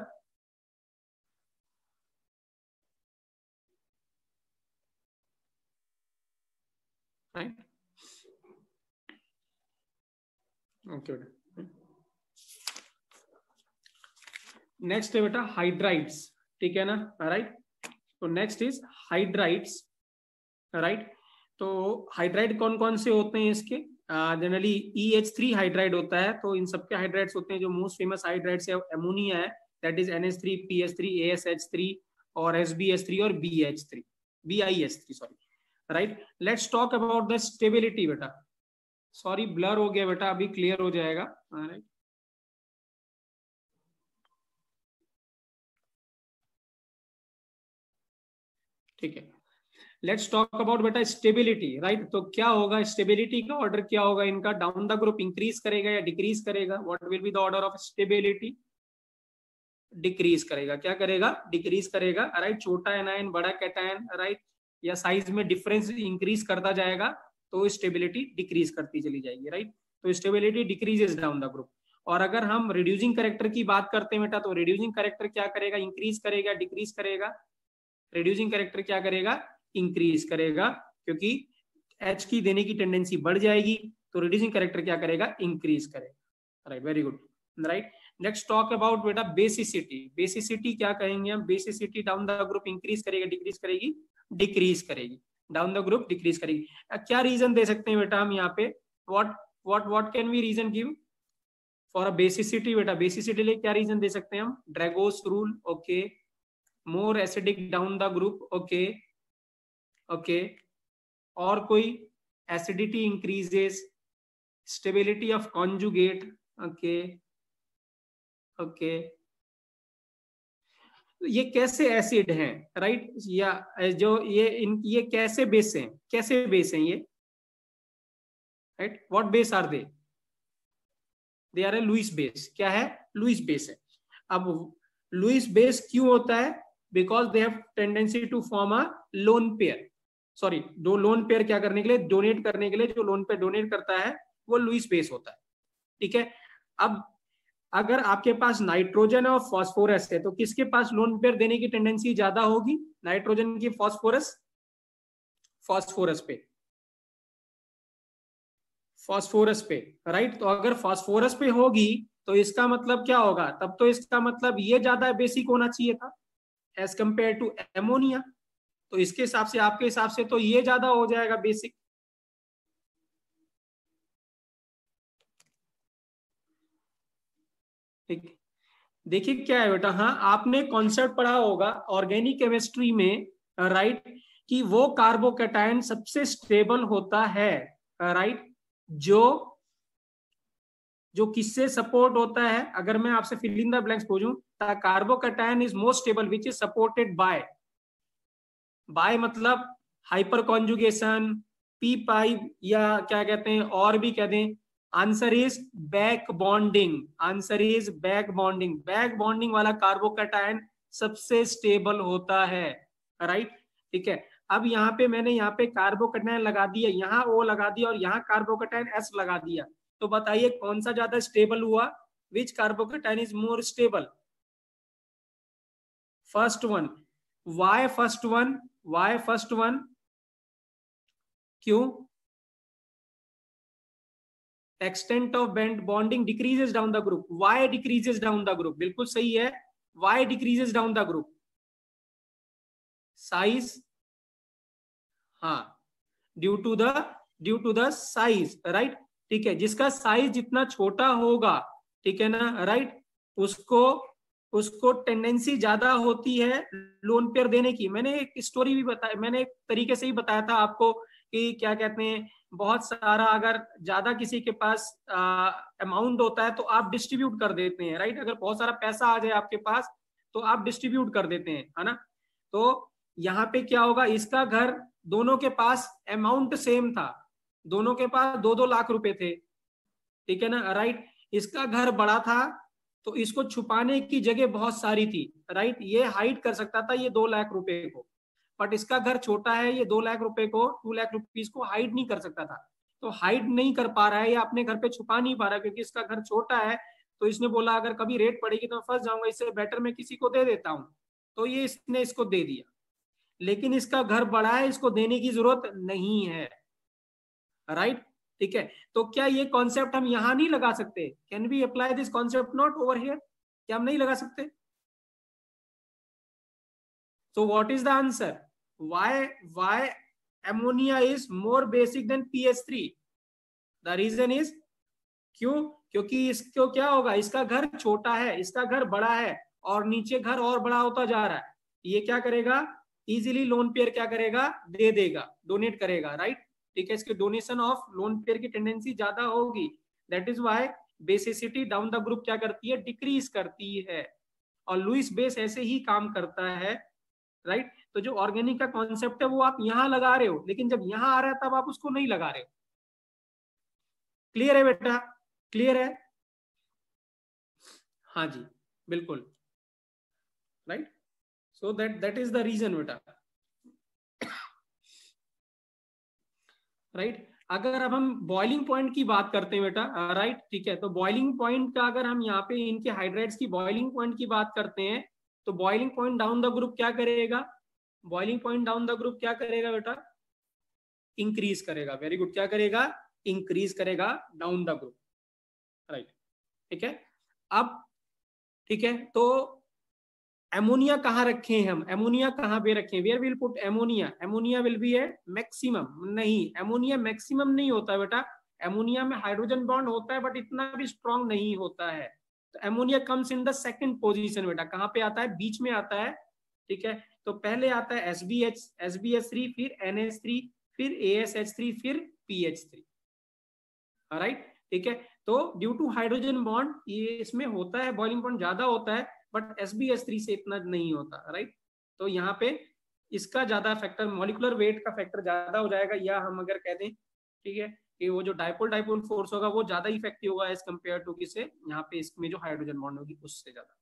राइट, ओके बेटा। नेक्स्ट है बेटा हाइड्राइड्स, ठीक है ना, राइट। तो नेक्स्ट इज हाइड्राइड्स, राइट। तो हाइड्राइड कौन कौन से होते हैं इसके, जनरली EH3 हाइड्राइड होता है, तो इन सबके हाइड्राइड्स होते हैं, जो मोस्ट फेमस हाइड्राइड्स है एमोनिया है, that is NH3 PH3 ASH3 और SbH3 और BIH3 sorry, right. Let's talk about the stability बेटा, सॉरी ब्लर हो गया बेटा, अभी क्लियर हो जाएगा, राइट। ठीक है, लेट्स टॉक अबाउट बेटा स्टेबिलिटी, राइट। तो क्या होगा स्टेबिलिटी का ऑर्डर, क्या होगा इनका, डाउन द ग्रुप इंक्रीज करेगा या डिक्रीज करेगा, what will be the order of stability, decrease करेगा, क्या करेगा, डिक्रीज करेगा, राइट। छोटा एनायन बड़ा कैटायन, राइट, या साइज में डिफरेंस इंक्रीज करता जाएगा तो स्टेबिलिटी डिक्रीज करती चली जाएगी, राइट। तो stability decreases down the group. और अगर हम रिड्यूसिंग कैरेक्टर की बात करते हैं बेटा, तो रिड्यूसिंग कैरेक्टर क्या करेगा, इंक्रीज करेगा डिक्रीज करेगा, रिड्यूसिंग कैरेक्टर क्या करेगा, इंक्रीज करेगा, क्योंकि H की देने की टेंडेंसी बढ़ जाएगी, तो रिड्यूसिंग कैरेक्टर क्या करेगा, इंक्रीज करेगा, right, very good, right. Next talk about बेटा बेसिसिटी, बेसिसिटी क्या कहेंगे हम, basicity down the group increase करेगी डिक्रीज करेगी, डिक्रीज करेगी, डाउन द ग्रुप डिक्रीज करेगी। क्या रीजन दे सकते हैं बेटा हम यहाँ पे, what can we reason give for a basicity बेटा, बेसिसिटी लिए क्या रीजन दे सकते हैं हम, Drago's rule, okay, more acidic down the group, okay okay, और कोई, acidity increases, stability of conjugate, okay okay, ये कैसे एसिड हैं, राइट, या जो ये कैसे बेस हैं, कैसे बेस हैं ये, right, what base are they are a Lewis base, क्या है, लुईस बेस है। अब लुईस बेस क्यों होता है, because they have tendency to form a lone pair, sorry दो लोन पेयर क्या करने के लिए, डोनेट करने के लिए, जो लोन पेयर डोनेट करता है वो लुईस बेस होता है। ठीक है। अब अगर आपके पास नाइट्रोजन और फास्फोरस है तो किसके पास लोन पेयर देने की टेंडेंसी ज्यादा होगी, नाइट्रोजन की फास्फोरस पे, फास्फोरस पे, राइट। तो अगर फास्फोरस पे होगी तो इसका मतलब क्या होगा, तब तो इसका मतलब ये ज्यादा बेसिक होना चाहिए था एज कंपेयर टू एमोनिया, तो इसके हिसाब से, आपके हिसाब से तो ये ज्यादा हो जाएगा बेसिक। ठीक, देखिए क्या है बेटा, हाँ आपने कॉन्सेप्ट पढ़ा होगा ऑर्गेनिक केमिस्ट्री में, राइट, कि वो कार्बोकैटायन सबसे स्टेबल होता है, राइट, जो जो किससे सपोर्ट होता है, अगर मैं आपसे फिल इन द ब्लैंक्स पूछूं, the carbocation is most stable which is supported by मतलब हाइपर कॉन्जुगेशन, पी पाई, या क्या कहते हैं और भी कह दें, answer is back bonding. Answer is back bonding. Back bonding वाला कार्बोकैटायन सबसे स्टेबल होता है, राइट। ठीक है, अब यहाँ पे मैंने यहाँ पे कार्बोकैटायन लगा दिया, यहाँ ओ लगा दिया और यहाँ कार्बोकैटायन एस लगा दिया, तो बताइए कौन सा ज्यादा स्टेबल हुआ? Which carbocation is more stable? First one. Why first one? Why first one? क्यों? Extent of bonding decreases down the group. Why decreases down the group? बिल्कुल सही है, why decreases down the group? Size, हाँ, due to the size, right. ठीक है, जिसका size जितना छोटा होगा, ठीक है ना, राइट, उसको टेंडेंसी ज्यादा होती है लोन पेयर देने की। मैंने एक स्टोरी भी बताया, मैंने एक तरीके से ही बताया था आपको कि क्या कहते हैं, बहुत सारा अगर ज्यादा किसी के पास अमाउंट होता है तो आप डिस्ट्रीब्यूट कर देते हैं, राइट। अगर बहुत सारा पैसा आ जाए आपके पास तो आप डिस्ट्रीब्यूट कर देते हैं, है ना। तो यहाँ पे क्या होगा, इसका घर, दोनों के पास अमाउंट सेम था, दोनों के पास 2-2 लाख रुपए थे, ठीक है ना, राइट। इसका घर बड़ा था तो इसको छुपाने की जगह बहुत सारी थी, राइट। ये हाइड कर सकता था ये 2 लाख रुपए को, बट इसका घर छोटा है, ये 2 लाख रुपए को, 2 लाख रुपीज को हाइड नहीं कर सकता था। तो हाइड नहीं कर पा रहा है या अपने घर पे छुपा नहीं पा रहा है क्योंकि इसका घर छोटा है। तो इसने बोला अगर कभी रेट पड़ेगी तो मैं फंस जाऊंगा, इससे बेटर मैं किसी को दे देता हूँ। तो ये इसने इसको दे दिया, लेकिन इसका घर बड़ा है, इसको देने की जरूरत नहीं है, राइट। ठीक है, तो क्या ये कॉन्सेप्ट हम यहां नहीं लगा सकते? Can we apply this concept not over here? क्या हम नहीं लगा सकते? So what is the answer? Why ammonia is more basic than PH3? The reason is, क्यों? क्योंकि इसको क्या होगा, इसका घर छोटा है, इसका घर बड़ा है और नीचे घर और बड़ा होता जा रहा है। ये क्या करेगा, इजीली लोन पेयर क्या करेगा, दे देगा, डोनेट करेगा, राइट। ठीक है, इसके डोनेशन ऑफ लोन पेयर की टेंडेंसी ज्यादा होगी। That is why basicity down the group क्या करती है, डिक्रीज करती है। और लुइस बेस ऐसे ही काम करता है, राइट। तो जो ऑर्गेनिक का कॉन्सेप्ट है वो आप यहां लगा रहे हो, लेकिन जब यहां आ रहा है तब आप उसको नहीं लगा रहे हो। क्लियर है बेटा? क्लियर है? हाँ जी, बिल्कुल, right. So that is the reason बेटा, राइट। अगर अब हम बॉइलिंग पॉइंट की बात करते हैं बेटा, राइट, ठीक है, तो बॉइलिंग पॉइंट का अगर हम यहाँ पे इनके हाइड्राइड्स की बॉइलिंग पॉइंट की बात करते हैं तो boiling point down the group क्या करेगा, boiling point down the group क्या करेगा बेटा, इंक्रीज करेगा। वेरी गुड, क्या करेगा, इंक्रीज करेगा डाउन द ग्रुप, राइट। ठीक है, अब ठीक है, तो एमोनिया कहाँ रखे हैं हम, एमोनिया कहाँ पे रखे हैं, where will put ammonia, ammonia will be a maximum, नहीं, एमोनिया मैक्सिमम नहीं होता बेटा। एमोनिया में हाइड्रोजन बॉन्ड होता है बट इतना भी स्ट्रॉन्ग नहीं होता है। तो ammonia comes in the second position बेटा, कहाँ पे आता है, बीच में आता है। ठीक है, तो पहले आता है SbH3, फिर NH3, फिर ASH3, फिर PH3, राइट। ठीक है, तो ड्यू टू हाइड्रोजन बॉन्ड ये इसमें होता है, बॉइलिंग पॉइंट ज्यादा होता है, बट SbH3 से इतना नहीं होता, राइट। तो यहाँ पे इसका ज्यादा फैक्टर, मॉलिकुलर वेट का फैक्टर ज्यादा हो जाएगा, या हम अगर कह दें, ठीक है, कि वो जो डाइपोल फोर्स होगा वो ज्यादा इफेक्टिव होगा एज कम्पेयर टू किसे, यहाँ पे इसमें जो हाइड्रोजन बॉन्ड होगी उससे ज्यादा,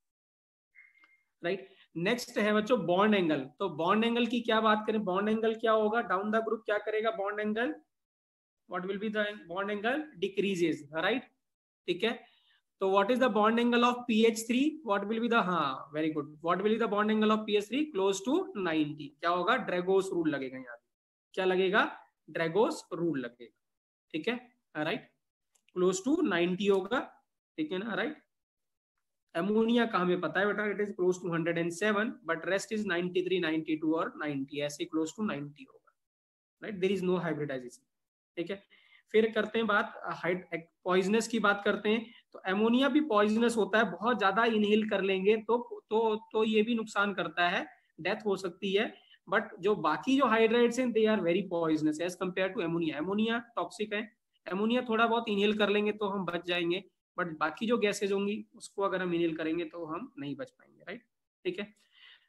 राइट। नेक्स्ट है बच्चों बॉन्ड एंगल। तो बॉन्ड एंगल की क्या बात करें, बॉन्ड एंगल क्या होगा, डाउन द ग्रुप क्या करेगा bond angle, what will be the bond angle, decreases, right। ठीक है, तो what is the bond angle of PH3, what will be the, हाँ very good, what will be the bond angle of PH3, close to 90। क्या होगा, ड्रैगोस rule लगेगा यहाँ, क्या लगेगा, ड्रैगोस रूल लगेगा, ठीक है, राइट, क्लोज टू 90 होगा, ठीक है ना, राइट। एमोनिया का हमें पता है बेटा, it is close to 107, but rest is 93, 92 और 90, ऐसे क्लोज टू 90 होगा, right, there is no hybridization. ठीक है, फिर करते हैं बात पॉइजनस की बात करते हैं। तो एमोनिया भी पॉइजनस होता है, बहुत ज्यादा इनहेल कर लेंगे तो ये भी नुकसान करता है, डेथ हो सकती है। बट जो बाकी जो हाइड्राइड्स हैं they are very poisonous as compare to ammonia. Ammonia toxic है, एमोनिया थोड़ा बहुत इनहेल कर लेंगे तो हम बच जाएंगे, बट बाकी जो गैसेज होंगी उसको अगर हम इनहेल करेंगे तो हम नहीं बच पाएंगे, राइट। ठीक है,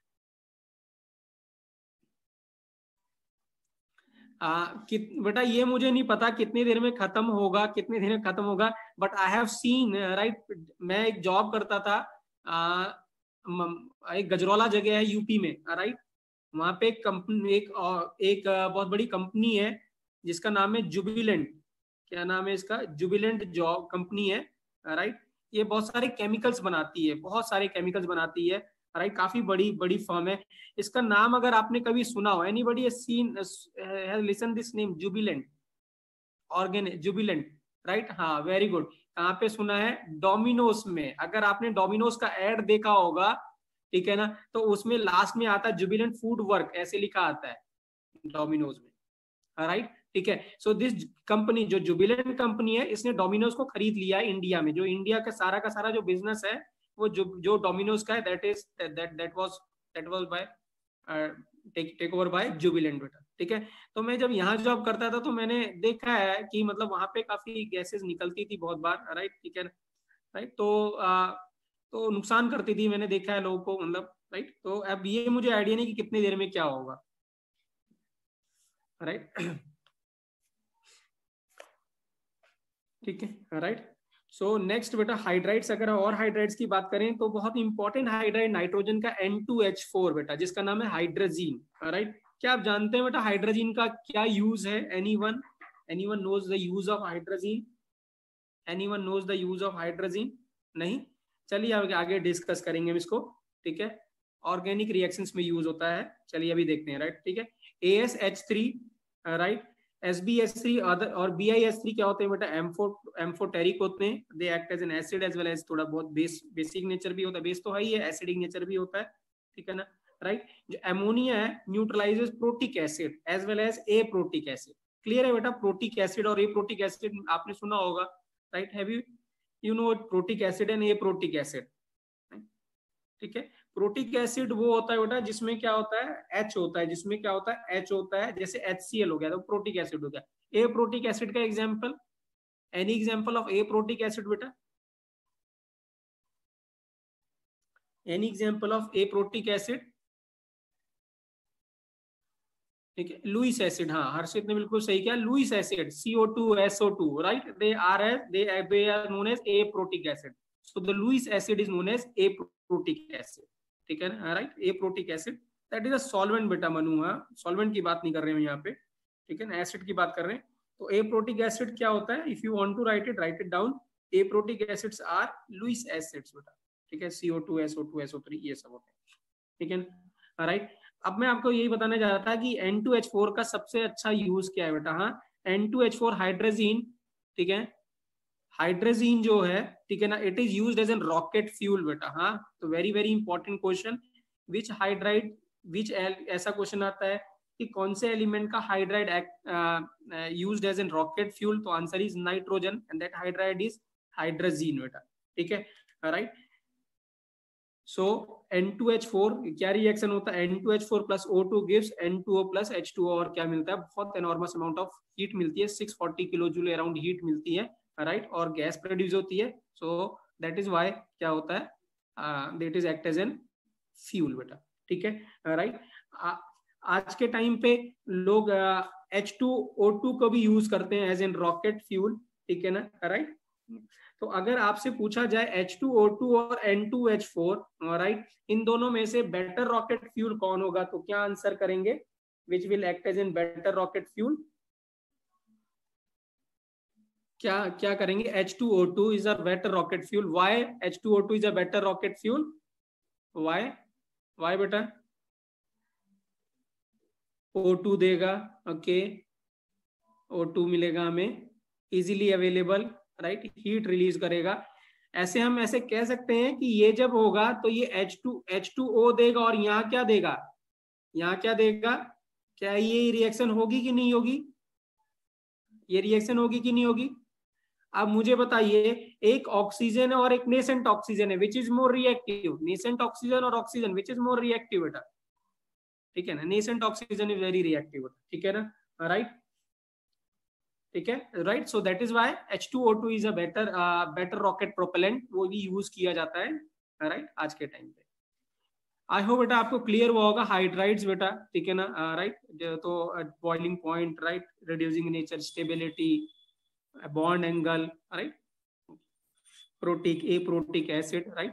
बेटा ये मुझे नहीं पता कितनी देर में खत्म होगा, कितनी देर में खत्म होगा, but I have seen, right. मैं एक जॉब करता था, एक गजरौला जगह है यूपी में, राइट। वहां पे एक कंपनी, एक बहुत बड़ी कंपनी है जिसका नाम है जुबिलेंट। क्या नाम है इसका? जुबिलेंट जॉब कंपनी है, राइट। ये बहुत सारे केमिकल्स बनाती है, बहुत सारे केमिकल्स बनाती है, राइट। काफी बड़ी बड़ी फर्म है। इसका नाम अगर आपने कभी सुना हो, anybody has seen, has listen this name, Jubilant organic, Jubilant, right. हाँ, वेरी गुड। कहाँ पे सुना है? डोमिनोज में। अगर आपने डोमिनोज का एड देखा होगा, ठीक है ना, तो उसमें लास्ट में आता है जुबिलेंट फूड वर्क, ऐसे लिखा आता है डोमिनोज में, राइट। ठीक है, सो दिस कंपनी, जो जुबिलेंट कंपनी है, इसने डोमिनोज को खरीद लिया है इंडिया में। जो इंडिया का सारा जो बिजनेस है वो जो डोमिनोज का है, that was by take over by Jubilant, बेटा। ठीक है, तो मैं जब यहाँ जॉब करता था तो मैंने देखा है कि मतलब वहां पे काफी गैसेस निकलती थी बहुत बार, राइट। ठीक है, राइट। तो नुकसान करती थी, मैंने देखा है लोगों को, मतलब, राइट। तो अब ये मुझे आइडिया नहीं कि कितनी देर में क्या होगा, राइट। ठीक है, राइट। सो नेक्स्ट बेटा, हाइड्राइड्स। अगर और हाइड्राइड्स की बात करें तो बहुत इंपॉर्टेंट हाइड्राइड नाइट्रोजन का N2H4 बेटा, जिसका नाम है हाइड्रोजीन, राइट। क्या आप जानते हैं बेटा हाइड्रोजीन का क्या यूज है? Anyone knows the use of hydrazine? Anyone knows the use of hydrazine? नहीं? चलिए अब आगे डिस्कस करेंगे हम इसको, ठीक है। ऑर्गेनिक रिएक्शंस में यूज होता है, चलिए अभी देखते हैं, राइट। ठीक है, ASH3, राइट, SbH3 और BiH3 क्या होते हैं बेटा? एम्फोटेरिक होते हैं। They act as an acid as well as थोड़ा बहुत बेसिक नेचर भी होता है, बेस तो है ही है, एसिडिक नेचर भी होता है, ठीक है ना, राइट। जो अमोनिया है neutralizes protic acid as well as aprotic acid. Clear है बेटा? प्रोटिक एसिड और एप्रोटिक एसिड आपने सुना होगा, right. Have you know protic acid and aprotic acid? ठीक है, प्रोटिक एसिड वो होता है बेटा जिसमें क्या होता है? H होता है। जिसमें क्या होता है? H होता है। जैसे HCl हो गया तो प्रोटिक एसिड हो गया। ए प्रोटिक एसिड का example, any example of aprotic acid बेटा? Any example of aprotic acid? ठीक है, लुइस एसिड। हाँ, हर्षित ने बिल्कुल सही किया, Lewis acid, CO2SO2, right. They are known as aprotic acid. So the Lewis acid is known as aprotic acid, ठीक है ना, right. Aprotic acid that is a solvent बेटा मनु। हाँ, सॉल्वेंट की बात नहीं कर रहे हैं यहाँ पे, ठीक है ना, एसिड की बात कर रहे हैं। तो ए प्रोटिक एसिड क्या होता है? If you want to write it down, aprotic acids are Lewis acids बेटा, ठीक है। CO2SO2SO3 ये सब होते हैं, ठीक है, राइट। अब मैं आपको यही बताने जा रहा था कि N2H4 का सबसे अच्छा यूज क्या है बेटा? हाँ, N2H4 हाइड्रोजीन, ठीक है, हाइड्रोजीन जो है, ठीक है ना, it is used as an rocket fuel बेटा। हाँ, तो very very important question, which hydride, which, ऐसा क्वेश्चन आता है कि कौन से एलिमेंट का hydride used as an rocket fuel? तो answer is nitrogen and that hydride is hydrazine बेटा, ठीक है, राइट। सो N2H4 क्या रिएक्शन होता है? N2H4 plus O2 gives N2O plus H2O, और क्या मिलता है? बहुत एनॉर्मस अमाउंट ऑफ हीट मिलती है, 640 किलो जूल अराउंड हीट मिलती है, राइट, और गैस प्रोड्यूस होती है। सो दैट इज वाई क्या होता है? That is act as an fuel बेटा, ठीक है, राइट। आज के टाइम पे लोग H2O2 को भी यूज करते हैं एज एन रॉकेट फ्यूल, ठीक है ना, राइट। तो अगर आपसे पूछा जाए H2O2 और N2H4, राइट, इन दोनों में से बेटर रॉकेट फ्यूल कौन होगा, तो क्या आंसर करेंगे? Which will act as an better rocket fuel? क्या क्या करेंगे? H2O2 is a better rocket fuel. Why H2O2 is a better rocket fuel? Why? Why बेटा? O2 देगा, ओके, O2 मिलेगा हमें, easily available, right, heat release करेगा। ऐसे हम ऐसे कह सकते हैं कि ये जब होगा तो ये H2O देगा, और यहाँ क्या देगा? यहाँ क्या देगा? क्या ये रिएक्शन होगी कि नहीं होगी? ये रिएक्शन होगी कि नहीं होगी? अब मुझे बताइए, एक ऑक्सीजन है और एक नेसेंट ऑक्सीजन है, which is more reactive? Nascent oxygen और oxygen, which is more reactive बेटा? ठीक है ना, nascent oxygen is very reactive, ठीक है ना, राइट। ठीक है, right. So that is why H2O2 is a better rocket propellant, वो भी यूज किया जाता है, राइट, आज के टाइम पे। आई होप बेटा आपको क्लियर हुआ होगा हाइड्राइड्स बेटा, ठीक है ना, राइट। तो boiling point, right, reducing nature, stability, bond angle, right, protic, aprotic acid, right.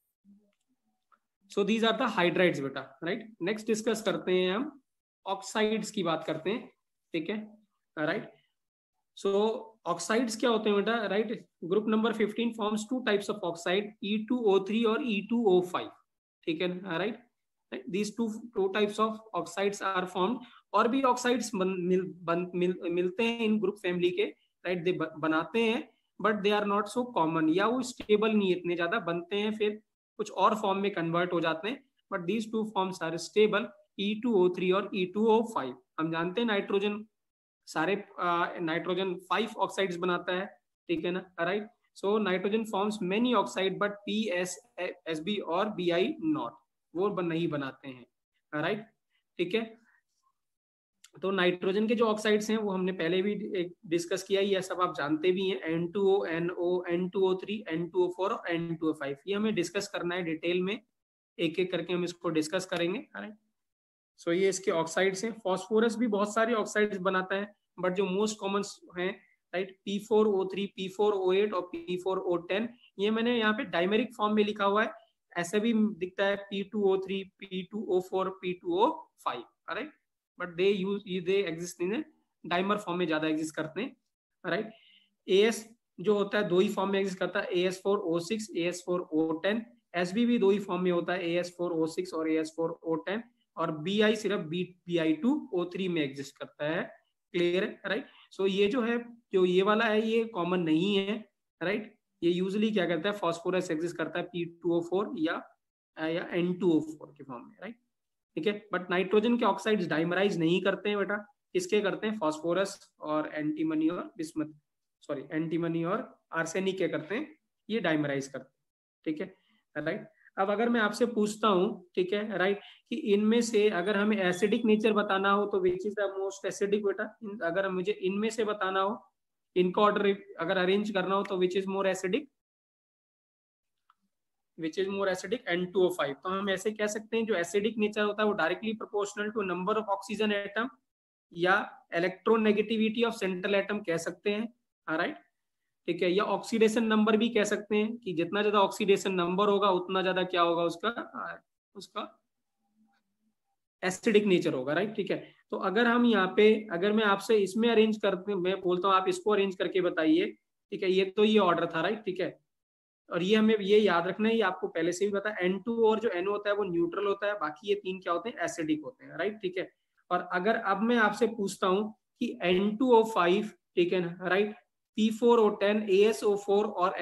So these are the hydrides बेटा, राइट। नेक्स्ट डिस्कस करते हैं हम ऑक्साइड्स की बात करते हैं, ठीक है, राइट। सो ऑक्साइड्स क्या होते हैं बेटा, right. Group number 15 forms two types of oxide, E2O3 और E2O5, ठीक है, right. These two types of oxides are formed. और भी ऑक्साइड्स मिलते हैं इन ग्रुप फैमिली के, राइट, दे बनाते हैं, but they are not so common, या वो स्टेबल नहीं है इतने ज्यादा, बनते हैं फिर कुछ और फॉर्म में कन्वर्ट हो जाते हैं, but these two forms are stable, E2O3 और E2O5। हम जानते हैं नाइट्रोजन सारे नाइट्रोजन 5 ऑक्साइड्स बनाता है, ठीक है ना, right. So nitrogen forms many oxide but PSSB और Bi नॉट, वो नहीं बनाते हैं, राइट, ठीक है। तो नाइट्रोजन के जो ऑक्साइड्स हैं वो हमने पहले भी डिस्कस किया, ये सब आप जानते भी हैं, N2O, NO, N2O3, N2O4 और N2O5, ये हमें डिस्कस करना है डिटेल में, एक एक करके हम इसको डिस्कस करेंगे, राइट। सो ये इसके ऑक्साइड्स हैं। फॉस्फोरस भी बहुत सारे ऑक्साइड्स बनाता है, बट जो मोस्ट कॉमन हैं, राइट, P4O3, P4O8 और P4O10, ये मैंने यहाँ पे डाइमेरिक फॉर्म में लिखा हुआ है, ऐसे भी दिखता है P2O3, P2O4, P2O5, right, but they exist in dimer form में ज्यादा एग्जिस्ट करते हैं, राइट। AS जो होता है दो ही फॉर्म में एग्जिस्ट करता है, AS4O6, AS4O10। SB भी दो ही फॉर्म में होता है, AS4O6 और AS4O10। और Bi सिर्फ Bi2O3 में एग्जिस्ट करता है, क्लियर है, राइट। सो ये जो है, जो ये वाला है, ये कॉमन नहीं है, राइट। ये यूजली क्या करता है, फॉस्फोरस एग्जिस्ट करता है P2O4 या N2O4 के फॉर्म में, राइट, ठीक है। बट नाइट्रोजन के ऑक्साइड्स डाइमराइज नहीं करते हैं बेटा, किसके करते हैं, फॉस्फोरस और एंटीमनी और बिस्मथ, सॉरी, एंटीमनी और आर्सेनिक के करते हैं, ये डाइमराइज करते हैं, ठीक है, राइट। अब अगर मैं आपसे पूछता हूं, ठीक है, राइट, कि इनमें से अगर हमें एसिडिक नेचर बताना हो तो which is the most acidic बेटा, अगर मुझे इनमें से बताना हो, इनका ऑर्डर अगर अरेंज करना हो तो which is more acidic, which is more acidic, N2O5। तो हम ऐसे कह सकते हैं जो एसिडिक नेचर होता है वो directly proportional to number of oxygen atom या इलेक्ट्रोनेगेटिविटी ऑफ सेंट्रल एटम कह सकते हैं, राइट, ठीक है, या ऑक्सीडेशन नंबर भी कह सकते हैं कि जितना ज्यादा ऑक्सीडेशन नंबर होगा उतना ज्यादा क्या होगा उसका एसिडिक नेचर होगा, राइट, ठीक है। तो अगर हम यहाँ पे, अगर मैं आपसे इसमें अरेंज करते, मैं बोलता हूँ आप इसको अरेंज करके बताइए, ठीक है, ये तो ये ऑर्डर था, राइट, ठीक है। और ये हमें ये याद रखना है, ये आपको पहले से भी पता है, N2 और जो NO होता है वो न्यूट्रल होता है, बाकी ये तीन क्या होते हैं, एसिडिक होते हैं, राइट, ठीक है। और अगर अब मैं आपसे पूछता हूँ कि N2O5, ठीक है ना, राइट, P4O10, ASO4 और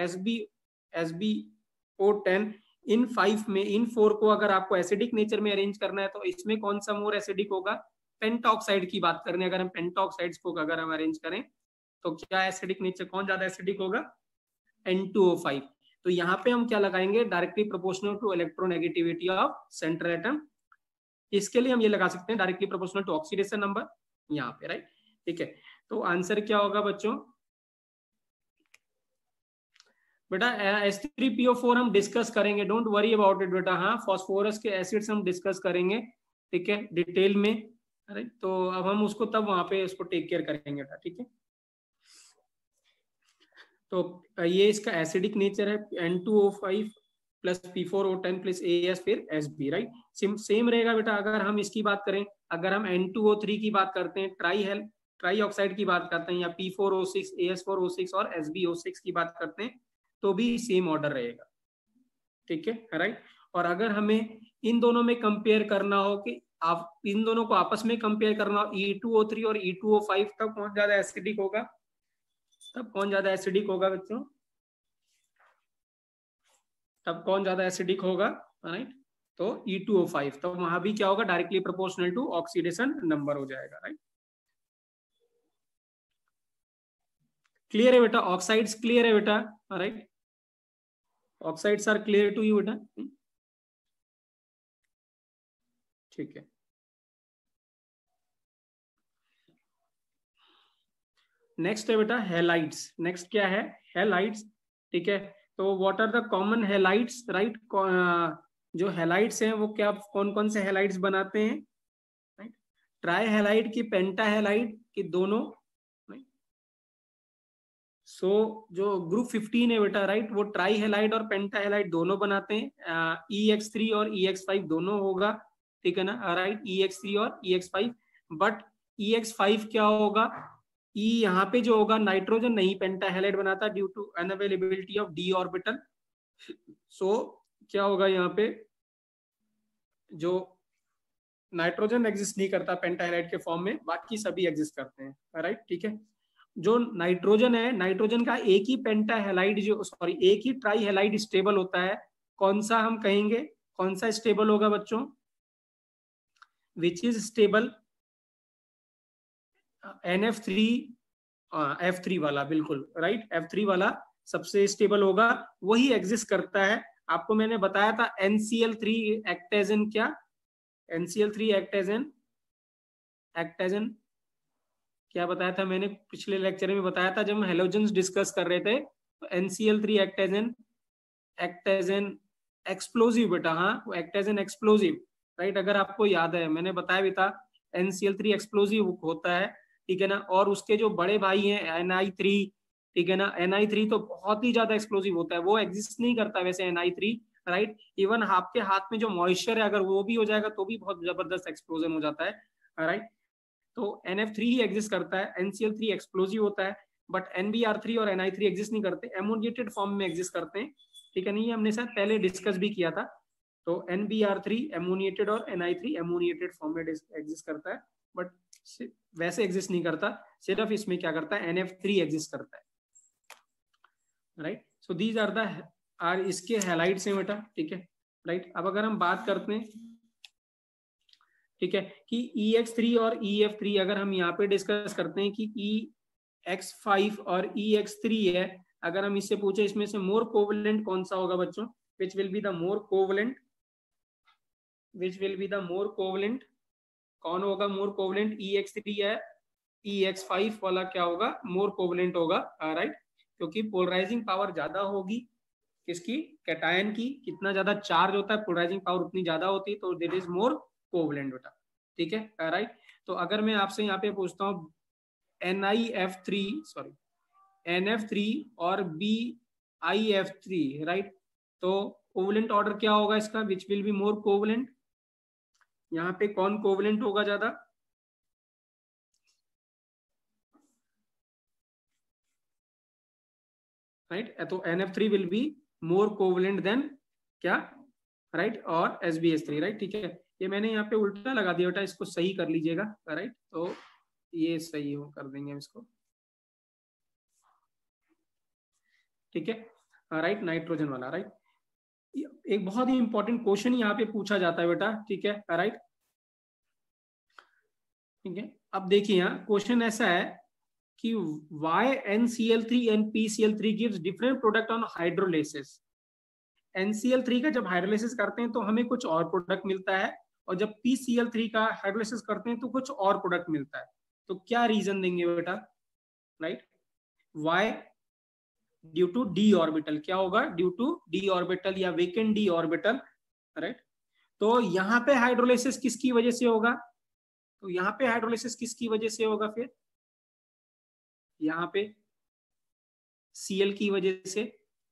SbO10, इन 5 में, इन 4 को अगर आपको एसिडिक नेचर में अरेंज करना है तो इसमें कौन सा मोर एसिडिक होगा, पेंटाऑक्साइड की बात करें, अगर हम पेंटाऑक्साइड्स को अगर हम अरेंज करें तो क्या एसिडिक नेचर, कौन ज्यादा एसिडिक होगा, N2O5। तो यहाँ पे हम क्या लगाएंगे, directly proportional to electronegativity of central atom, इसके लिए हम ये लगा सकते हैं directly proportional to oxidation number यहाँ पे, राइट, ठीक है। तो आंसर क्या होगा बच्चों, बेटा H3PO4 हम डिस्कस करेंगे, डोंट वरी अबाउट इट बेटा, हाँ, फॉस्फोरस के एसिड्स हम डिस्कस करेंगे, ठीक है, डिटेल में, राइट। तो अब हम उसको तब वहां पे उसको टेक केयर करेंगे बेटा, ठीक है। तो ये इसका एसिडिक नेचर है, N2O5 plus P4O10 plus AS फिर SB, राइट, सेम रहेगा बेटा। अगर हम इसकी बात करें, अगर हम N2O3 की बात करते हैं, ट्राई ऑक्साइड की बात करते हैं, या P4O6, AS4O6 और SbO6 की बात करते हैं, तो भी सेम ऑर्डर रहेगा, ठीक है, राइट। और अगर हमें इन दोनों में कंपेयर करना हो, कि आप इन दोनों को आपस में कंपेयर करना हो, E2O3 और E2O5, तब कौन ज्यादा एसिडिक होगा, तब कौन ज्यादा एसिडिक होगा बच्चों, तब कौन ज्यादा एसिडिक होगा, राइट। तो E2O5, तो वहां भी क्या होगा, directly proportional to oxidation number हो जाएगा, राइट। क्लियर है बेटा, ऑक्साइड्स क्लियर है बेटा, right, oxides are clear to you बेटा, ठीक है। नेक्स्ट है बेटा हेलाइट्स। नेक्स्ट क्या है? हेलाइट्स। ठीक है, तो what are the common halides, right? जो हेलाइट्स हैं वो क्या, कौन कौन से हेलाइट्स बनाते हैं? राइट, ट्राई हेलाइट की पेंटा हेलाइट की दोनों। सो जो ग्रुप 15 है बेटा, राइट, वो ट्राई हेलाइड और पेंटा हेलाइड दोनों बनाते हैं। EX3 और EX5 दोनों होगा, ठीक है ना, राइट, EX3 और EX5। बट EX5 क्या होगा? E यहाँ पे जो होगा नाइट्रोजन नहीं पेंटा हेलाइड बनाता due to unavailability of D orbital. So क्या होगा यहाँ पे, जो नाइट्रोजन एग्जिस्ट नहीं करता पेंटाहेलाइड के फॉर्म में, बाकी सभी एग्जिस्ट करते हैं, राइट, ठीक है। जो नाइट्रोजन है, नाइट्रोजन का एक ही पेंटाहेलाइड, जो सॉरी एक ही ट्राईहेलाइड स्टेबल होता है। कौन सा हम कहेंगे, कौन सा स्टेबल होगा बच्चों? Which is stable? NF3 F3 वाला, बिल्कुल राइट, F3 वाला सबसे स्टेबल होगा, वही एग्जिस्ट करता है। आपको मैंने बताया था NCl3 एक्ट एज एन क्या, NCl3 एक्ट एज एन क्या बताया था मैंने पिछले लेक्चर में? बताया था जब हम हेलोजेंस डिस्कस कर रहे थे, तो NCl3 act as an explosive बेटा, हाँ, वो act as an explosive, right. अगर आपको याद है मैंने बताया भी था NCl3 एक्सप्लोजिव होता है, ठीक है ना। और उसके जो बड़े भाई हैं Ni3, ठीक है ना, Ni3 तो बहुत ही ज्यादा एक्सप्लोजिव होता है, वो एग्जिस्ट नहीं करता वैसे Ni3, राइट। इवन आपके हाथ में जो मॉइस्चर है अगर वो भी हो जाएगा तो भी बहुत जबरदस्त एक्सप्लोजन हो जाता है, राइट। तो NF3 ही एग्जिस्ट करता है, NCl3 एक्सप्लोजिव होता है, बट NBr3 और Ni3 एग्जिस्ट नहीं करते, एमोनिएटेड फॉर्म में एग्जिस्ट करते हैं, ठीक है। नहीं, हमने शायद पहले डिस्कस भी किया था। तो NBr3 एमोनिएटेड और Ni3 एमोनिएटेड फॉर्म में एग्जिस्ट करता है, बट वैसे एग्जिस्ट नहीं करता, सिर्फ इसमें क्या करता है, NF3 एग्जिस्ट करता है, right. So these are the इसके हैलाइट्स हैं बेटा, ठीक है, राइट। अब अगर हम बात करते हैं, ठीक है, कि EX3 और EF3 अगर हम यहाँ पे डिस्कस करते हैं कि EX5 और EX3 है, अगर हम इससे पूछे इसमें से मोर कोवलेंट कौन सा होगा बच्चों, which will be the more covalent, कौन होगा मोर कोवलेंट, EX3 है, EX5 वाला क्या होगा, मोर कोवलेंट होगा, राइट, क्योंकि पोलराइजिंग पावर ज्यादा होगी किसकी, कैटायन की, कितना ज्यादा चार्ज होता है पोलराइजिंग पावर उतनी ज्यादा होती है, तो देट इज मोर कोवलेंट बेटा, ठीक है, राइट। तो अगर मैं आपसे यहाँ पे पूछता हूँ NF3 और BIF3, राइट, तो कोवलेंट ऑर्डर क्या होगा इसका, which will be more covalent, यहाँ पे कौन कोवलेंट होगा ज्यादा, राइट। तो NF3 will be more covalent then क्या, राइट, और SbH3, राइट, ठीक है। ये मैंने यहाँ पे उल्टा लगा दिया बेटा, इसको सही कर लीजिएगा, राइट, तो ये सही हो कर देंगे हम इसको, ठीक है, राइट, नाइट्रोजन वाला, राइट। एक बहुत ही इंपॉर्टेंट क्वेश्चन यहाँ पे पूछा जाता है बेटा, ठीक है, राइट, ठीक है। अब देखिए यहाँ क्वेश्चन ऐसा है कि why NCl3 and PCl3 gives different product on hydrolysis। NCl3 का जब हाइड्रोलाइसिस करते हैं तो हमें कुछ और प्रोडक्ट मिलता है, और जब PCl3 का हाइड्रोलाइसिस करते हैं तो कुछ और प्रोडक्ट मिलता है। तो क्या रीजन देंगे बेटा, right, why, due to D orbital, क्या होगा, ड्यू टू डी ऑर्बिटल या वेकेंट डी ऑर्बिटल, राइट। तो यहाँ पे हाइड्रोलाइसिस किसकी वजह से होगा, तो यहाँ पे हाइड्रोलाइसिस किसकी वजह से होगा, फिर यहाँ पे Cl की वजह से।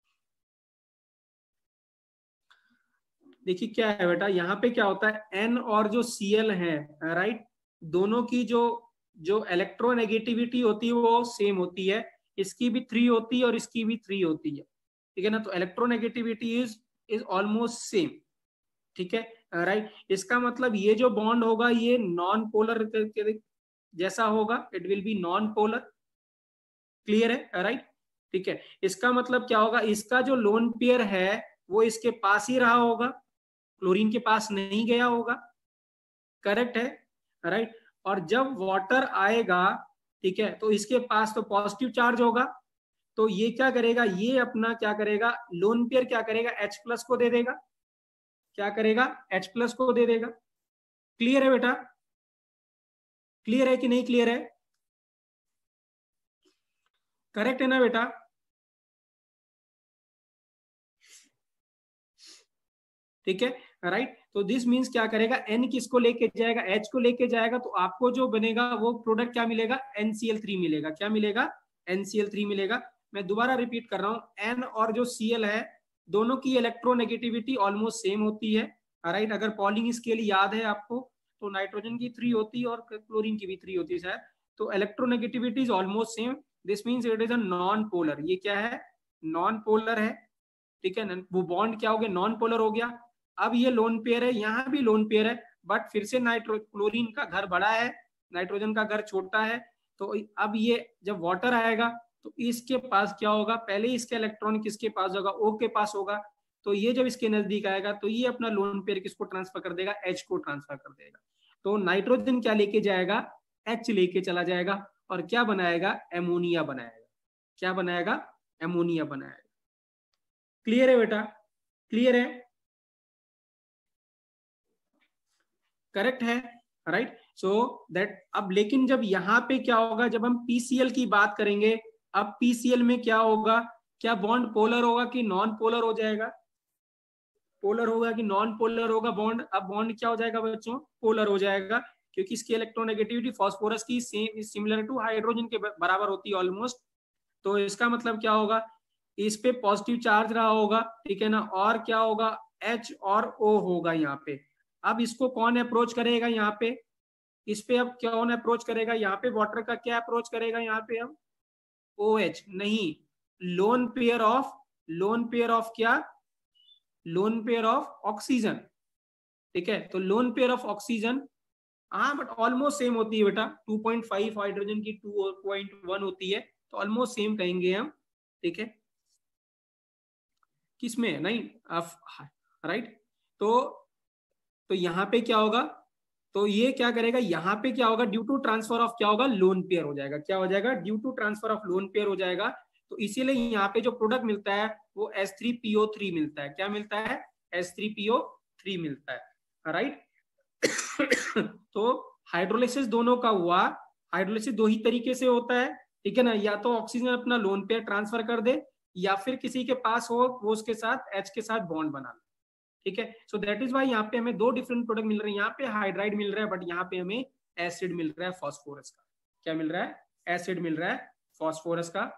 देखिए क्या है बेटा, यहाँ पे क्या होता है, N और जो Cl है, राइट, दोनों की जो जो इलेक्ट्रोनेगेटिविटी होती है वो सेम होती है, इसकी भी 3 होती है और इसकी भी 3 होती है, ठीक है ना। तो इलेक्ट्रोनेगेटिविटी इज ऑलमोस्ट सेम, ठीक है, राइट। इसका मतलब ये जो बॉन्ड होगा ये नॉन पोलर जैसा होगा, it will be non polar, clear है, राइट, ठीक है। इसका मतलब क्या होगा, इसका जो लोन पेयर है वो इसके पास ही रहा होगा, क्लोरीन के पास नहीं गया होगा, करेक्ट है, राइट। और जब वाटर आएगा, ठीक है, तो इसके पास तो पॉजिटिव चार्ज होगा, तो ये क्या करेगा, ये अपना क्या करेगा, लोन पेयर क्या करेगा, H+ को दे देगा, क्या करेगा, H+ को दे देगा, क्लियर है बेटा, क्लियर है कि नहीं क्लियर है, करेक्ट है ना बेटा? ठीक है, राइट। तो दिस मीन्स क्या करेगा, एन किसको लेके जाएगा, एच को लेके जाएगा, तो आपको जो बनेगा वो प्रोडक्ट क्या मिलेगा, NCl3 मिलेगा। क्या मिलेगा, NCl3 मिलेगा। मैं दोबारा रिपीट कर रहा हूं, एन और जो Cl है दोनों की इलेक्ट्रोनेगेटिविटी ऑलमोस्ट सेम होती है, राइट। अगर पॉलिंग स्केल याद है आपको तो नाइट्रोजन की 3 होती है और क्लोरीन की भी 3 होती है शायद। तो electronegativity is almost same, this means it is a non polar. ये क्या है, नॉन पोलर है, ठीक है। वो बॉन्ड क्या हो गया, नॉन पोलर हो गया। अब ये लोन पेयर है, यहाँ भी लोन पेयर है, बट फिर से क्लोरीन का घर बड़ा है, नाइट्रोजन का घर छोटा है। तो अब ये जब वाटर आएगा तो इसके पास क्या होगा, पहले इसके इलेक्ट्रॉन किसके पास होगा, O के पास होगा। तो ये जब इसके नजदीक आएगा तो ये अपना लोन पेयर किसको ट्रांसफर कर देगा, H को ट्रांसफर कर देगा। तो नाइट्रोजन क्या लेके जाएगा, H लेके चला जाएगा और क्या बनाएगा, एमोनिया बनाएगा। क्या बनाएगा, एमोनिया बनाएगा। क्लियर है बेटा, क्लियर है, करेक्ट है, राइट। सो दैट अब लेकिन जब यहाँ पे क्या होगा, जब हम PCl की बात करेंगे, अब PCl में क्या होगा, क्या बॉन्ड पोलर होगा कि नॉन पोलर हो जाएगा, पोलर होगा कि नॉन पोलर होगा बॉन्ड। अब बॉन्ड क्या हो जाएगा बच्चों, पोलर हो जाएगा, क्योंकि इसकी इलेक्ट्रोनेगेटिविटी फास्फोरस की सेम सिमिलर टू हाइड्रोजन के बराबर होती है ऑलमोस्ट। तो इसका मतलब क्या होगा, इस पे पॉजिटिव चार्ज रहा होगा, ठीक है ना, और क्या होगा, H और O होगा यहाँ पे। अब इसको कौन अप्रोच करेगा यहाँ पे, इस पे अब कौन अप्रोच करेगा, यहाँ पे वाटर का क्या अप्रोच करेगा, यहाँ पे अब OH नहीं, lone pair of, lone pair of क्या, लोन पेयर ऑफ ऑक्सीजन, ठीक है। तो लोन पेयर ऑफ ऑक्सीजन, हाँ बट ऑलमोस्ट सेम होती है बेटा, 2.5 हाइड्रोजन की 2.1 होती है, तो ऑलमोस्ट सेम कहेंगे हम, ठीक है। किसमें नहीं, राइट। तो यहाँ पे क्या होगा, तो ये क्या करेगा, यहाँ पे क्या होगा, ड्यू टू ट्रांसफर ऑफ क्या होगा, लोन पेयर हो जाएगा। क्या हो जाएगा, due to transfer of lone pair हो जाएगा। तो इसीलिए यहाँ पे जो प्रोडक्ट मिलता है वो H3PO3 मिलता है। क्या मिलता है, H3PO3 मिलता है, राइट। तो हाइड्रोलिसिस दोनों का हुआ, हाइड्रोलिसिस दो ही तरीके से होता है, ठीक है ना, या तो ऑक्सीजन अपना लोन पेयर ट्रांसफर कर दे, या फिर किसी के पास हो वो उसके साथ H के साथ बॉन्ड बना ले, ठीक है। सो दैट इज वाई यहाँ पे हमें दो डिफरेंट प्रोडक्ट मिल रहे हैं, यहाँ पे हाइड्राइड मिल रहा है, बट यहाँ पे हमें एसिड मिल रहा है फॉस्फोरस का। क्या मिल रहा है, एसिड मिल रहा है फॉस्फोरस का।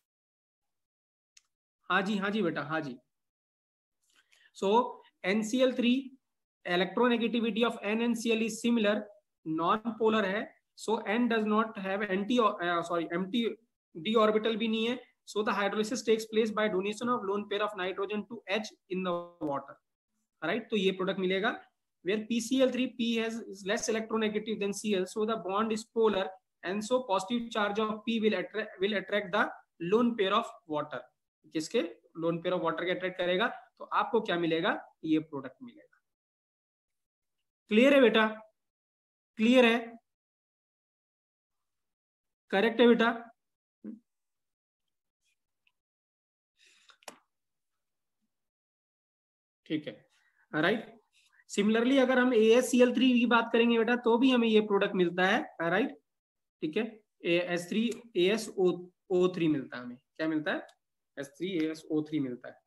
हाँ जी बेटा, हाँ जी। So NCl3 electronegativity of NaCl is similar, non polar है। So N does not have empty d orbital भी नहीं है। So the hydrolysis takes place by donation of lone pair of nitrogen to H in the water, right. तो ये product मिलेगा where PCl3P is less electronegative than Cl, so the bond is polar, and so positive charge of P will attract the lone pair of water। किसके, lone pair of water के attract करेगा, तो आपको क्या मिलेगा, ये product मिलेगा। Clear है बेटा, क्लियर है, करेक्ट है बेटा, ठीक है, राइट। सिमिलरली अगर हम AsCl3 की बात करेंगे बेटा, तो भी हमें ये प्रोडक्ट मिलता है, राइट, ठीक है। H3AsO3 मिलता है हमें, क्या मिलता है, H3AsO3 मिलता है,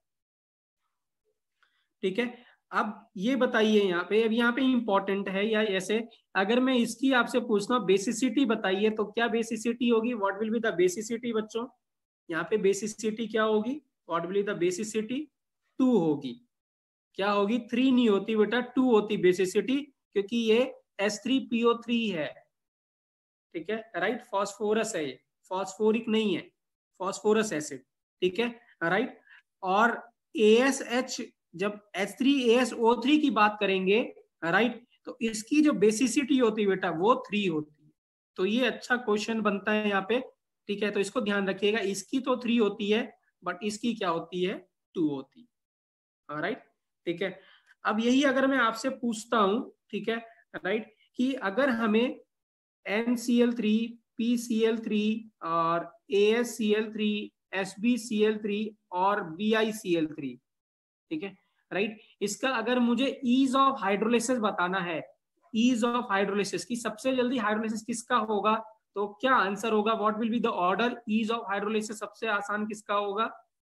ठीक है। अब ये बताइए यहाँ पे, अब यहाँ पे इंपॉर्टेंट है, या ऐसे अगर मैं इसकी आपसे पूछता हूँ बेसिसिटी बताइए, तो क्या बेसिसिटी होगी, what will be the basicity बच्चों, यहाँ पे बेसिसिटी क्या होगी, what will be the basicity, 2 होगी। क्या होगी, 3 नहीं होती बेटा, 2 होती बेसिसिटी, क्योंकि ये H3PO3 है, ठीक है, राइट। फॉस्फोरस है ये, फॉस्फोरिक नहीं है, फॉस्फोरस एसिड, ठीक है, राइट। और ASH, जब H3AsO3 की बात करेंगे, राइट, तो इसकी जो बेसिसिटी होती है बेटा वो 3 होती है। तो ये अच्छा क्वेश्चन बनता है यहाँ पे, ठीक है। तो इसको ध्यान रखिएगा, इसकी तो 3 होती है, बट इसकी क्या होती है, 2 होती है, राइट, ठीक है। अब यही अगर मैं आपसे पूछता हूं, ठीक है, राइट, कि अगर हमें NCl3, PCl3 और AsCl3, SbCl3 और BiCl3, ठीक है, राइट, इसका अगर मुझे ईज ऑफ हाइड्रोलिसिस बताना है, ईज ऑफ हाइड्रोलिसिस की सबसे जल्दी हाइड्रोलिसिस किसका होगा, तो क्या आंसर होगा, what will be the order ease of hydrolysis, सबसे आसान किसका होगा,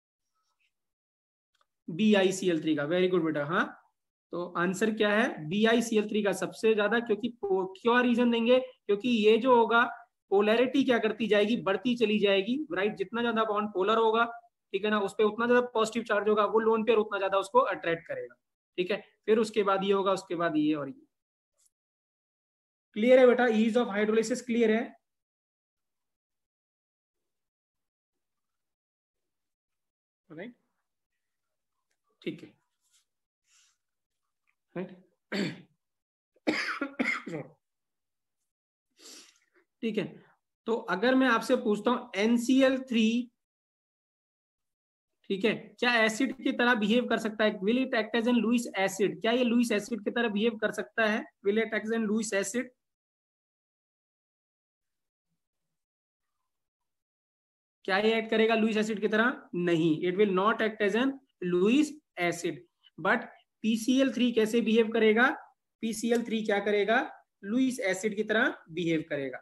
BiCl3 का। वेरी गुड बेटा। हाँ, तो आंसर क्या है, BiCl3 का सबसे ज्यादा, क्योंकि क्यों रीजन देंगे, क्योंकि ये जो होगा पोलैरिटी क्या करती जाएगी, बढ़ती चली जाएगी, राइट। जितना ज्यादा बॉन्ड पोलर होगा, ठीक है ना, उस पर उतना ज्यादा पॉजिटिव चार्ज होगा, वो लोन पेयर उतना ज्यादा उसको अट्रैक्ट करेगा, ठीक है। फिर उसके बाद ये होगा, उसके बाद ये और ये। क्लियर है बेटा, ईज ऑफ हाइड्रोलिसिस क्लियर है, राइट, ठीक है, राइट। ठीक है, तो अगर मैं आपसे पूछता हूं NCl3, ठीक है, क्या एसिड की तरह बिहेव कर सकता है, will it act as an Lewis acid, क्या ये लुईस एसिड की तरह बिहेव कर सकता है, will it act as an Lewis acid, क्या ये एक्ट करेगा लुईस एसिड की तरह, नहीं, it will not act as an Lewis acid. But PCl3 कैसे बिहेव करेगा, PCl3 क्या करेगा, लुईस एसिड की तरह बिहेव करेगा।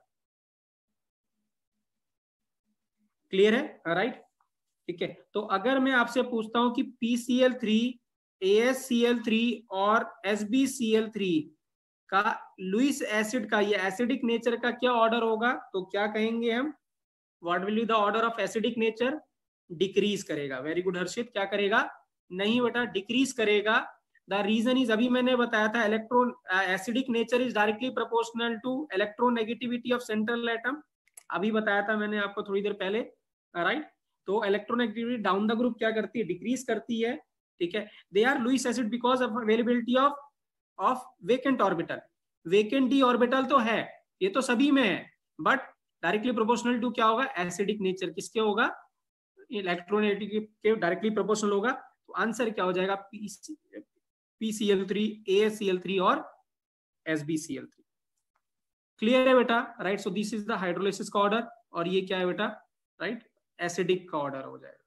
क्लियर है, राइट, ठीक है। तो अगर मैं आपसे पूछता हूं कि PCl3, AsCl3 और SbCl3 का लुईस एसिड का, ये एसिडिक नेचर का क्या ऑर्डर होगा, तो क्या कहेंगे हम, what will be the order of acidic nature, decrease करेगा। वेरी गुड हर्षित, क्या करेगा, नहीं बेटा, डिक्रीज करेगा। द रीजन इज, अभी मैंने बताया था, electron acidic nature is directly proportional to electronegativity of central atom, अभी बताया था मैंने आपको थोड़ी देर पहले, राइट। तो इलेक्ट्रोनेगेटिविटी डाउन द ग्रुप क्या करती है, डिक्रीज करती है, ठीक है। They are Lewis acid because of availability of vacant orbital, vacant D orbital तो है, ये तो सभी में है, बट डायरेक्टली प्रोपोर्शनल टू क्या होगा, एसिडिक नेचर किसके होगा, इलेक्ट्रोनेगेटिव के डायरेक्टली प्रोपोर्शनल होगा। तो आंसर क्या हो जाएगा, PCl3, AsCl3 और SbCl3। क्लियर है बेटा, right. So this is the hydrolysis का ऑर्डर, और ये क्या है बेटा, राइट, एसिडिक का ऑर्डर हो जाएगा।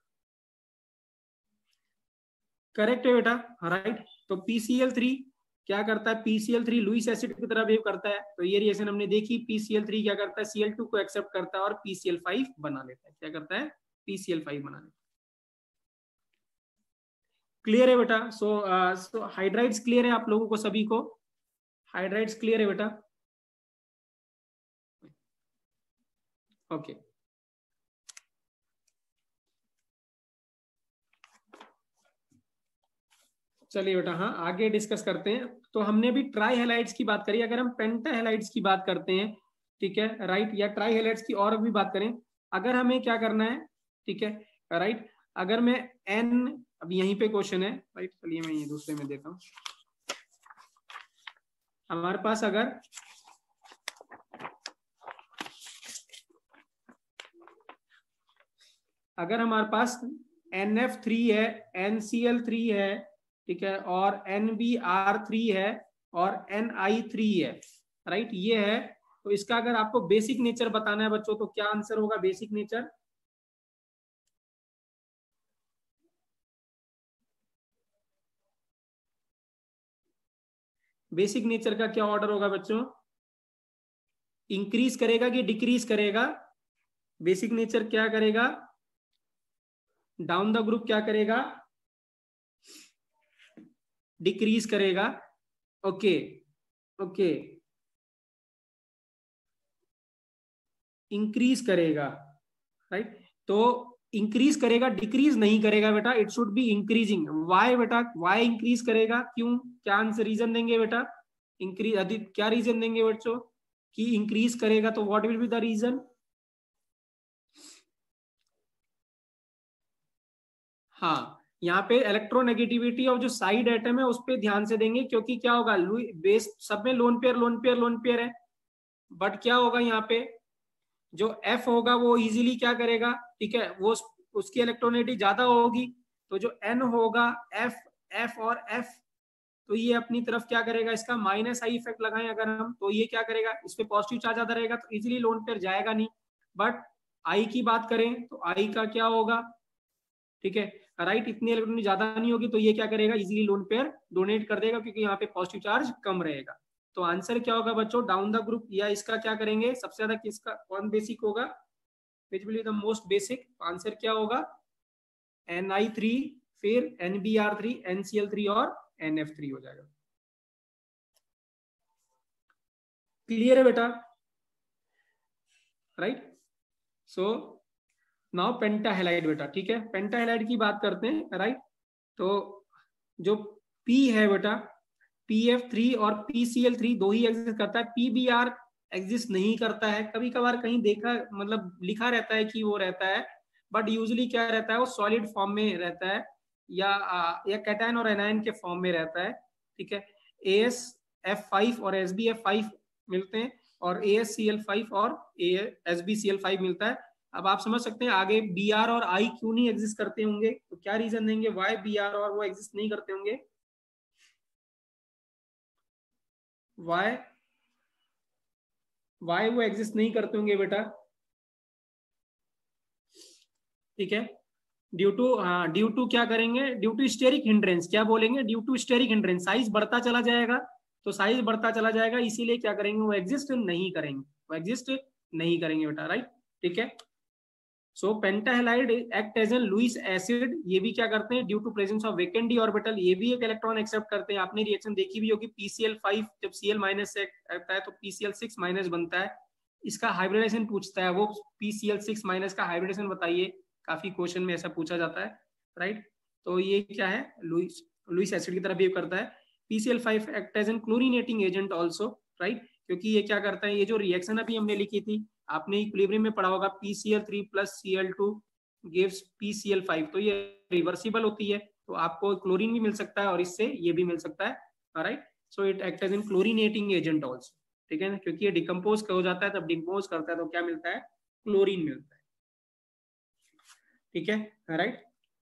करेक्ट है बेटा, राइट। तो PCl3 क्या करता है, PCl3 लुईस एसिड की तरह बिहेव करता है, तो ये रिएक्शन हमने देखी, PCl3 क्या करता है, Cl2 को एक्सेप्ट करता है और PCl5 बना लेता है, क्या करता है, PCl5 बना लेता है। क्लियर है बेटा, सो हाइड्राइड्स क्लियर है आप लोगों को सभी को, हाइड्राइड्स क्लियर है बेटा, ओके। चलिए बेटा, हाँ आगे डिस्कस करते हैं। तो हमने भी ट्राई हेलाइड्स की बात करी, अगर हम पेंटा हेलाइड्स की बात करते हैं, ठीक है, राइट, या ट्राई हेलाइड्स की और भी बात करें, अगर हमें क्या करना है, ठीक है, राइट, अगर मैं एन, अब यहीं पे क्वेश्चन है, राइट, चलिए मैं ये दूसरे में देता हूं, हमारे पास अगर हमारे पास NF3 है, NCl3 है, ठीक है, और NBr3 है और Ni3 है, राइट, ये है। तो इसका अगर आपको बेसिक नेचर बताना है बच्चों, तो क्या आंसर होगा, बेसिक नेचर, बेसिक नेचर का क्या ऑर्डर होगा बच्चों, इंक्रीज करेगा कि डिक्रीज करेगा, बेसिक नेचर क्या करेगा, डाउन द ग्रुप क्या करेगा, डिक्रीज करेगा, ओके, ओके, इंक्रीज करेगा, राइट। तो इंक्रीज करेगा, डिक्रीज नहीं करेगा बेटा, it should be increasing. Why बेटा, वाई इंक्रीज करेगा, क्यों, क्या आंसर रीजन देंगे बेटा, इंक्रीज, आदित्य क्या रीजन देंगे बच्चों कि इंक्रीज करेगा, तो what will be the reason, हाँ, यहाँ पे इलेक्ट्रोनेगेटिविटी ऑफ जो साइड एटम है उस पर ध्यान से देंगे, क्योंकि क्या होगा, बेस सब में lone pair lone pair lone pair है, बट क्या होगा यहाँ पे, जो F होगा वो इजीली क्या करेगा, ठीक है, वो उसकी इलेक्ट्रोनेगेटिविटी ज्यादा होगी, तो जो N होगा, F और F, तो ये अपनी तरफ क्या करेगा, इसका माइनस आई इफेक्ट लगाएं अगर हम, तो ये क्या करेगा, इस पे पॉजिटिव चार्ज ज्यादा रहेगा, तो इजीली लोन पेयर जाएगा नहीं। बट आई की बात करें तो आई का क्या होगा, ठीक है, राइट, इतनी इलेक्ट्रॉन ज्यादा नहीं होगी, तो ये क्या करेगा, इजीली लोन पेयर डोनेट कर देगा, क्योंकि यहाँ पे पॉजिटिव चार्ज कम रहेगा। तो आंसर क्या होगा बच्चों, डाउन द ग्रुप, या इसका क्या करेंगे, सबसे ज्यादा किसका कौन बेसिक होगा, which will be the most basic, answer क्या होगा Ni3, फिर Nbr3, NCl3 और NF3 हो जाएगा। क्लियर है बेटा, राइट। सो नाउ पेंटाहेलाइड बेटा, ठीक है, पेंटाहेलाइड की बात करते हैं, राइट। तो जो P है बेटा, PF3 और PCl3 दो ही एग्जिस्ट करता है, PBr एग्जिस्ट नहीं करता है। कभी कभार कहीं देखा, मतलब लिखा रहता है कि वो रहता है, बट यूजुअली क्या रहता है, वो सॉलिड फॉर्म में रहता है, या कैटायन और एनायन के फॉर्म में रहता है, ठीक है। AsF5 और SbF5 मिलते हैं, और AsCl5 और SbCl5 मिलता है। अब आप समझ सकते हैं आगे Br और I क्यों नहीं एग्जिस्ट करते होंगे, तो क्या रीजन देंगे, वाई Br और वो एग्जिस्ट नहीं करते होंगे, वाई वो एग्जिस्ट नहीं करते होंगे बेटा, ठीक है। ड्यू टू क्या करेंगे, ड्यू टू स्टेरिक हिंड्रेंस, क्या बोलेंगे, due to steric hindrance, size बढ़ता चला जाएगा, तो साइज बढ़ता चला जाएगा, इसीलिए क्या करेंगे, वो एग्जिस्ट नहीं करेंगे, वो एग्जिस्ट नहीं करेंगे बेटा, राइट, ठीक है। So pentahalide act as an Lewis acid, ये भी क्या करते हैं, due to presence of vacant D orbital, ये भी एक इलेक्ट्रॉन एक्सेप्ट करते हैं। आपने रिएक्शन देखी भी होगी, PCl5 जब Cl माइनस से आता है तो PCl6 माइनस बनता है, इसका हाइब्रिडेशन पूछता है, वो PCl6 माइनस का हाइब्रिडेशन बताइए, काफी क्वेश्चन में ऐसा पूछा जाता है, राइट। तो ये क्या है, लुईस एसिड की तरह बिहेव करता है। PCl5 act as an chlorinating agent also, right, क्योंकि ये क्या करता है, ये जो रिएक्शन अभी हमने लिखी थी, आपने इक्विलिब्रियम में पढ़ा होगा, PCl3 plus Cl2 gives PCl5, तो ये रिवर्सिबल होती है, तो आपको क्लोरीन भी मिल सकता है और इससे ये भी मिल सकता है, right. So it act as an chlorinating agent also, ठीक है ना, क्योंकि ये डिकम्पोज हो जाता है, तब डिकम्पोज करता है तो क्या मिलता है, क्लोरीन मिलता है, ठीक है, राइट।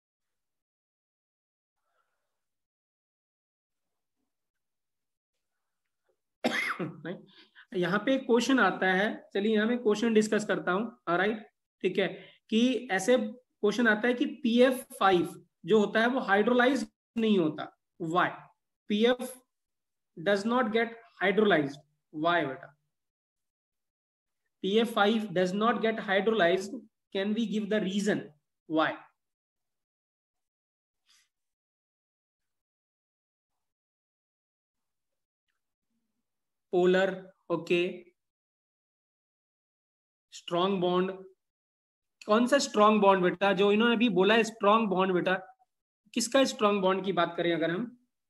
यहाँ पे क्वेश्चन आता है, चलिए यहाँ मैं क्वेश्चन डिस्कस करता हूँ, राइट, ठीक है, कि ऐसे क्वेश्चन आता है कि PF5 जो होता है वो हाइड्रोलाइज नहीं होता, why PF does not get hydrolyse, why बेटा, PF5 does not get hydrolyse, can we give the reason why? Polar, okay, strong bond, कौन सा स्ट्रॉन्ग बॉन्ड बेटा, जो इन्होंने अभी बोला है स्ट्रॉन्ग बॉन्ड बेटा, किसका स्ट्रॉन्ग बॉन्ड की बात करें अगर हम,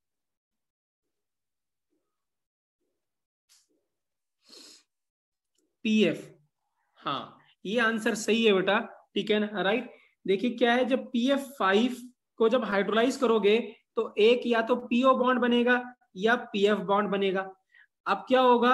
PF, हाँ ये आंसर सही है बेटा, ठीक है ना, राइट। देखिए क्या है, जब PF5 को जब हाइड्रोलाइज करोगे तो एक या तो PO बॉन्ड बनेगा या PF बॉन्ड बनेगा। अब क्या होगा,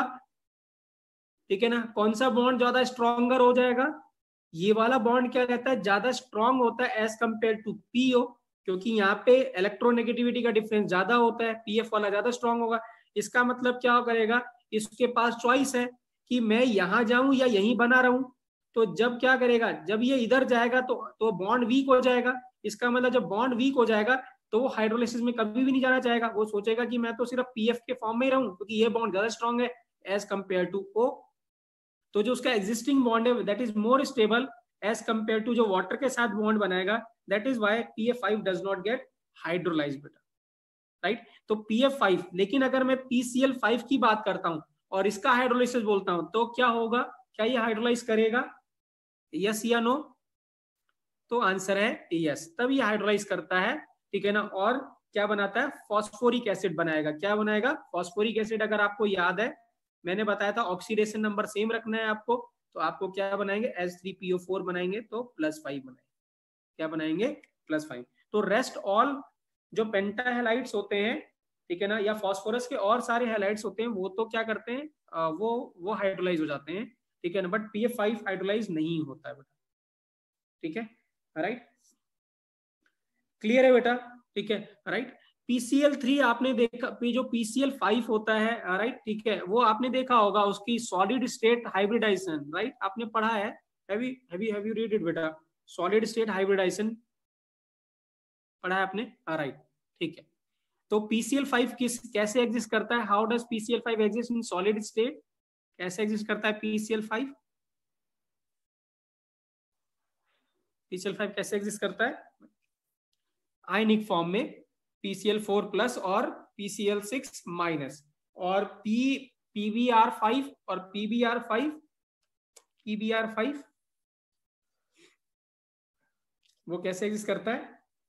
ठीक है ना, कौन सा बॉन्ड ज्यादा स्ट्रॉन्गर हो जाएगा, ये वाला बॉन्ड क्या रहता है, ज्यादा स्ट्रॉन्ग होता है एज कंपेयर टू PO, क्योंकि यहाँ पे इलेक्ट्रोनेगेटिविटी का डिफरेंस ज्यादा होता है, PF वाला ज्यादा स्ट्रॉन्ग होगा। इसका मतलब क्या करेगा, इसके पास चॉइस है कि मैं यहां जाऊं या यहीं बना रहूं, तो जब क्या करेगा, जब ये इधर जाएगा तो बॉन्ड वीक हो जाएगा। इसका मतलब जब बॉन्ड वीक हो जाएगा तो वो हाइड्रोलिसिस में कभी भी नहीं जाना चाहेगा, वो सोचेगा कि मैं तो सिर्फ PF के फॉर्म में ही रहूं, क्योंकि ये बॉन्ड ज्यादा स्ट्रॉन्ग है एज कंपेयर टू O। तो जो उसका एग्जिस्टिंग बॉन्ड है that is more stable as compare to जो वाटर के साथ बॉन्ड बनाएगा, that is why PF5 does not get hydrolysed बेटा, राइट। तो PF5, लेकिन अगर मैं PCl5 की बात करता हूं और इसका हाइड्रोलाइसिस बोलता हूं तो क्या होगा, क्या ये हाइड्रोलाइज करेगा, यस या नो? तो आंसर है यस, तब ये हाइड्रोलाइज करता है, ठीक है ना। और क्या बनाता है, फॉस्फोरिक एसिड बनाएगा, क्या बनाएगा, फॉस्फोरिक एसिड। अगर आपको याद है मैंने बताया था ऑक्सीडेशन नंबर सेम रखना है आपको, तो आपको क्या बनाएंगे, H3PO4 बनाएंगे तो +5 बनाएंगे, क्या बनाएंगे, +5। तो रेस्ट ऑल जो पेंटाहेलाइड्स होते हैं, ठीक है ना, या फास्फोरस के और सारे हैलाइड्स होते हैं, वो तो क्या करते हैं, वो हाइड्रोलाइज हो जाते हैं, ठीक है ना, बट PF5 हाइड्रोलाइज नहीं होता है बेटा, ठीक है, राइट, क्लियर है बेटा, ठीक है, राइट। PCl3 आपने देखा, जो PCl5 होता है, राइट, ठीक है, वो आपने देखा होगा उसकी सॉलिड स्टेट हाइब्रिडाइजेशन, राइट, आपने पढ़ा है, हैव यू रीड इट बेटा, सॉलिड स्टेट हाइब्रिडाइजेशन पढ़ा है आपने, राइट, ठीक है। तो PCl5 कैसे एग्जिस्ट करता है? How does PCl5 exist in solid state? कैसे एग्जिस्ट करता है PCl5? PCl5 कैसे एग्जिस्ट करता है? आयनिक फॉर्म में PCl4 प्लस और PCl6 माइनस, और PBr5 और PBr5 वो कैसे एग्जिस्ट करता है?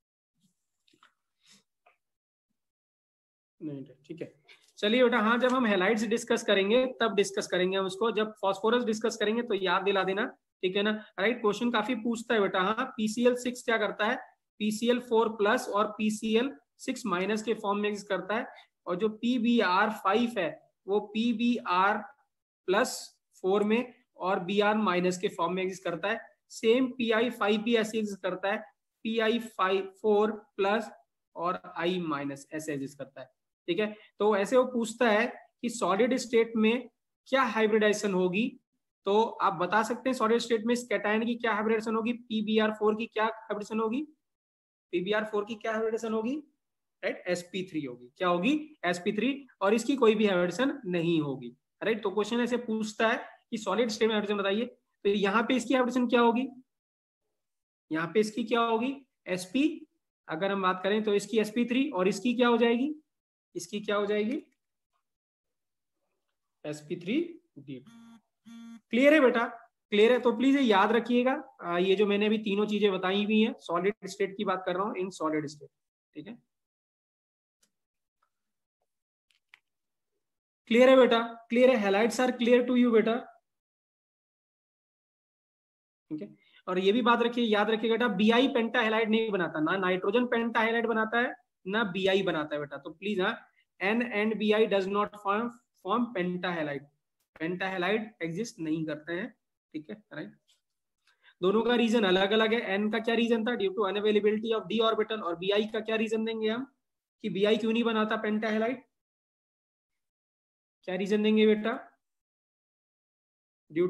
नहीं, ठीक है, चलिए बेटा। हाँ, जब हम हैलाइड्स डिस्कस करेंगे तब डिस्कस करेंगे हम उसको, जब फास्फोरस डिस्कस करेंगे तो याद दिला देना, ठीक है ना? राइट, क्वेश्चन काफी पूछता है बेटा। हाँ, PCl6 क्या करता है? PCl4 प्लस और PCl6 माइनस के फॉर्म में एग्जिस्ट करता है, और जो PBr5 है वो PBr प्लस 4 में और Br माइनस के फॉर्म में एग्जिस्ट करता है। सेम Pi5 भी ऐसे एग्जिस्ट करता है, Pi4 प्लस और I माइनस ऐसे एग्जिस्ट करता है, ठीक है? तो ऐसे वो पूछता है कि सॉलिड स्टेट में क्या हाइब्रिडाइजेशन होगी, तो आप बता सकते हैं सॉलिड स्टेट में इस कैटायन की क्या हाइब्रिडेशन होगी? PBr4 की क्या हाइब्रिडेशन होगी? PBr4 की क्या हाइब्रिडेशन होगी? राइट, sp3 होगी। क्या होगी? sp3, और इसकी कोई भी हाइब्रिडेशन नहीं होगी। राइट, तो क्वेश्चन ऐसे पूछता है कि सॉलिड स्टेट में हाइब्रिडेशन बताइए, तो यहाँ पे इसकी हाइब्रिडेशन क्या होगी? यहाँ पे इसकी क्या होगी? sp, अगर हम बात करें तो इसकी sp3, और इसकी क्या हो जाएगी? इसकी क्या हो जाएगी? sp3d। क्लियर है बेटा? क्लियर है? तो प्लीज ये याद रखिएगा, ये जो मैंने अभी तीनों चीजें बताई हुई हैं, सॉलिड स्टेट की बात कर रहा हूं, इन सॉलिड स्टेट, ठीक है? क्लियर है बेटा? क्लियर है? Halides are clear to you बेटा? ठीक है, और ये भी बात रखिए, याद रखिएगा बेटा, Bi पेंटा हैलाइड नहीं बनाता, ना नाइट्रोजन पेंटा हैलाइड बनाता है, ना Bi बनाता है बेटा। तो प्लीज, हाँ, N and Bi does not form penta halide. Penta halide exist नहीं करते हैं, ठीक है? राइट, दोनों का रीजन अलग अलग है। N का क्या रीजन था? Due to unavailability of d orbital, और Bi का क्या रीजन देंगे हम कि Bi क्यों नहीं बनाता पेंटा हैलाइड? क्या रीजन देंगे बेटा? Due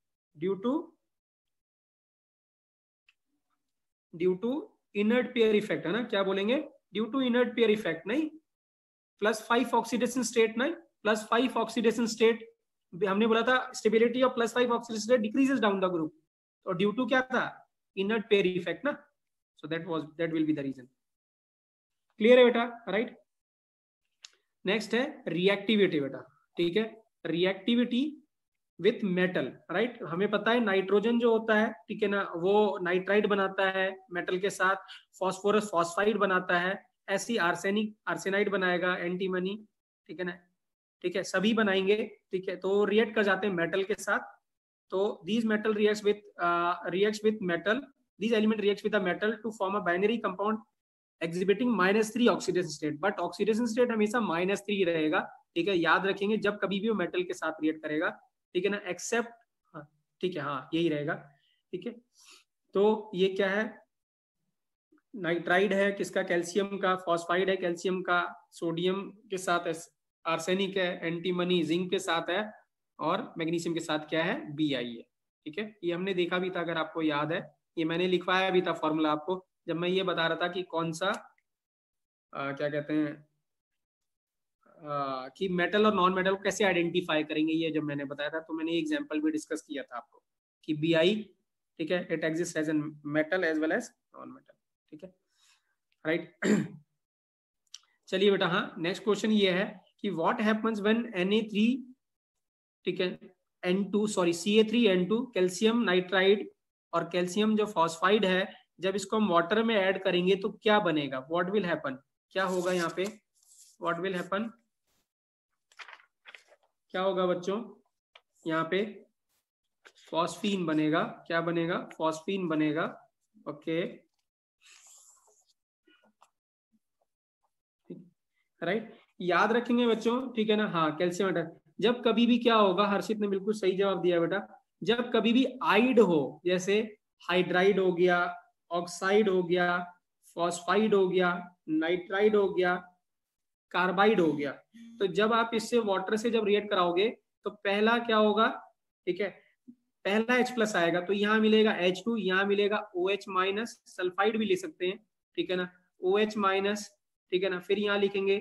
to inert pair effect, है ना? क्या बोलेंगे? Due to inert pair effect, नहीं, +5 ऑक्सीडेशन स्टेट, नहीं, +5 ऑक्सीडेशन स्टेट, हमने बोला था stability of +5 oxidation state decreases down the group, तो ड्यू टू क्या था? इनर्ट पेयर इफेक्ट ना, so that will be the reason. Clear है बेटा? राइट, नेक्स्ट है रिएक्टिविटी बेटा, ठीक है? रिएक्टिविटी विथ मेटल, राइट, हमें पता है नाइट्रोजन जो होता है, ठीक है ना, वो नाइट्राइड बनाता है मेटल के साथ, फॉस्फोरस फॉस्फाइड बनाता है, ऐसी आर्सेनाइड बनाएगा एंटीमनी, ठीक है ना, ठीक है, सभी बनाएंगे, ठीक है? तो रिएक्ट कर जाते हैं मेटल के साथ। तो these metal reacts with metal, these element reacts with a metal to form a binary compound exhibiting -3 oxidation state, but oxidation state हमेशा -3 रहेगा, ठीक है? याद रखेंगे जब कभी भी वो मेटल के साथ रिएक्ट करेगा, ठीक है ना, एक्सेप्ट, हाँ, ठीक है, हाँ, यही रहेगा, ठीक है? तो ये क्या है? नाइट्राइड है किसका? कैल्शियम का, फॉस्फाइड है कैल्शियम का, सोडियम के साथ आर्सेनिक है, एंटीमनी जिंक के साथ है, और मैग्नीशियम के साथ क्या है? Bi है, ठीक है? ये हमने देखा भी था, अगर आपको याद है, ये मैंने लिखवाया भी था फॉर्मूला आपको, जब मैं ये बता रहा था कि कौन सा क्या कहते हैं कि मेटल और नॉन मेटल को कैसे आइडेंटिफाई करेंगे, ये जब मैंने बताया था, तो मैंने एग्जांपल भी डिस्कस किया था आपको कि Bi, ठीक है, it exist as an metal as well as non metal, ठीक है? राइट, चलिए बेटा, हाँ, नेक्स्ट क्वेश्चन ये है कि व्हाट हैपेंस व्हेन Na3, ठीक है, Ca3N2 कैल्शियम नाइट्राइड और कैल्शियम जो फॉस्फाइड है, जब इसको हम वाटर में ऐड करेंगे तो क्या बनेगा? What will happen? क्या होगा यहाँ पे? What will happen? क्या होगा बच्चों? यहाँ पे फॉस्फीन बनेगा। क्या बनेगा? फॉस्फीन बनेगा, ओके, राइट, याद रखेंगे बच्चों, ठीक है ना? हाँ, कैल्शियम, जब कभी भी क्या होगा, हर्षित ने बिल्कुल सही जवाब दिया बेटा, जब कभी भी आइड हो, जैसे हाइड्राइड हो गया, ऑक्साइड हो गया, फॉस्फाइड हो गया, नाइट्राइड हो गया, कार्बाइड हो गया, तो जब आप इससे वाटर से जब रिएक्ट कराओगे तो पहला क्या होगा, ठीक है, पहला H+ आएगा, तो यहाँ मिलेगा H2, यहाँ मिलेगा OH-, सल्फाइड भी ले सकते हैं, ठीक है ना, OH-, ठीक है ना। फिर यहाँ लिखेंगे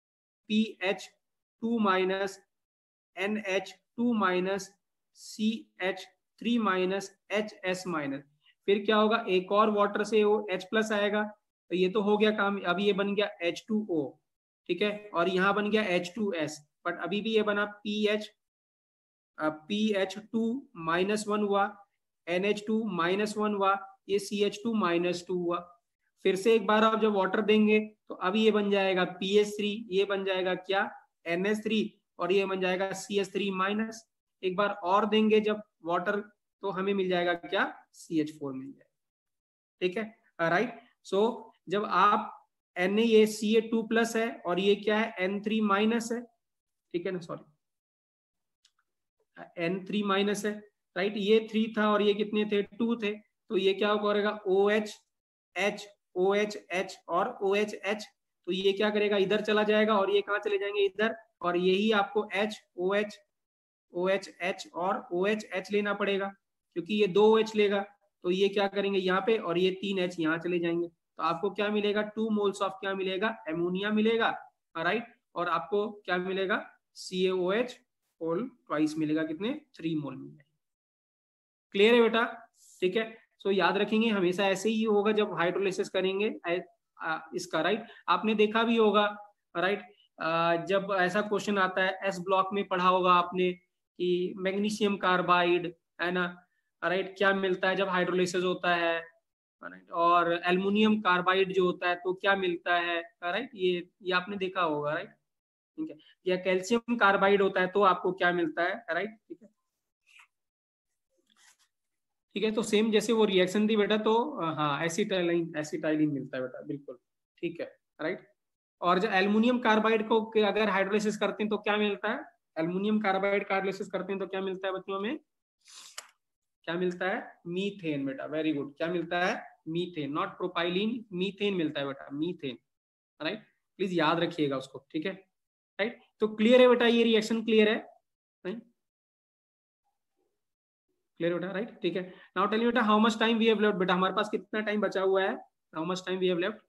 PH2 minus NH2 minus CH3 minus HS minus. फिर क्या होगा, एक और वाटर से वो H प्लस आएगा, तो ये तो हो गया काम। अभी ये बन गया H2O, ठीक है, और यहाँ बन गया H2S, बट अभी भी ये बना PH2 माइनस 1 हुआ, NH2 माइनस 1 हुआ, ये CH2 माइनस 2 हुआ। फिर से एक बार आप जब वाटर देंगे तो अभी ये बन जाएगा PH3, ये बन जाएगा क्या, NH3, और ये बन जाएगा CH3 माइनस। एक बार और देंगे जब वाटर, तो हमें मिल जाएगा क्या, CH4 मिल जाएगा, ठीक है, राइट। सो जब आप Na, ये Ca2 प्लस है और ये क्या है, N3 माइनस है, ठीक है ना, सॉरी N3 माइनस है, राइट। ये 3 था और ये कितने थे, 2 थे, तो ये क्या करेगा, OH H OH H और OH H, तो ये क्या करेगा, इधर चला जाएगा और ये कहाँ चले जाएंगे, इधर, और यही आपको H OH OH H और OH H लेना पड़ेगा, क्योंकि ये 2 OH लेगा, तो ये क्या करेंगे यहाँ पे, और ये 3 H यहाँ चले जाएंगे, तो आपको क्या मिलेगा, 2 मोल्स ऑफ क्या मिलेगा, एमोनिया मिलेगा, राइट। और आपको क्या मिलेगा, CaOH होल ट्वाइस मिलेगा, कितने, 3 मोल मिलेगा। क्लियर है बेटा, ठीक है। सो याद रखेंगे, हमेशा ऐसे ही होगा जब हाइड्रोलिसिस करेंगे इसका, राइट। आपने देखा भी होगा, राइट, जब ऐसा क्वेश्चन आता है, एस ब्लॉक में पढ़ा होगा आपने कि मैग्नीशियम कार्बाइड, है ना, राइट, क्या मिलता है जब हाइड्रोलिसिस होता है, राइट, और एल्युमिनियम कार्बाइड जो होता है तो क्या मिलता है, राइट, ये आपने देखा होगा, राइट, ठीक है। या कैल्शियम कार्बाइड होता है तो आपको क्या मिलता है, राइट, ठीक है, ठीक है। तो सेम जैसे वो रिएक्शन थी बेटा, तो हाँ, एसिटाइलिन मिलता है बेटा, बिल्कुल ठीक है, राइट। और जो एल्युमिनियम कार्बाइड को अगर हाइड्रोलिसिस करते हैं तो क्या मिलता है, एल्युमिनियम कार्बाइड का हाइड्रोलिसिस करते हैं तो क्या मिलता है बच्चों में, क्या मिलता है, मीथेन बेटा, वेरी गुड, क्या मिलता है, मीथेन, नॉट प्रोपाइलिन, मीथेन मिलता है बेटा, मीथेन, राइट। प्लीज याद रखिएगा उसको, ठीक है, राइट। तो क्लियर है बेटा, ये रिएक्शन क्लियर है, राइट, क्लियर बेटा, राइट, ठीक है। नाउ टेल मी बेटा, how much time we have left, बेटा हमारे पास कितना टाइम बचा हुआ है, how much time we have left,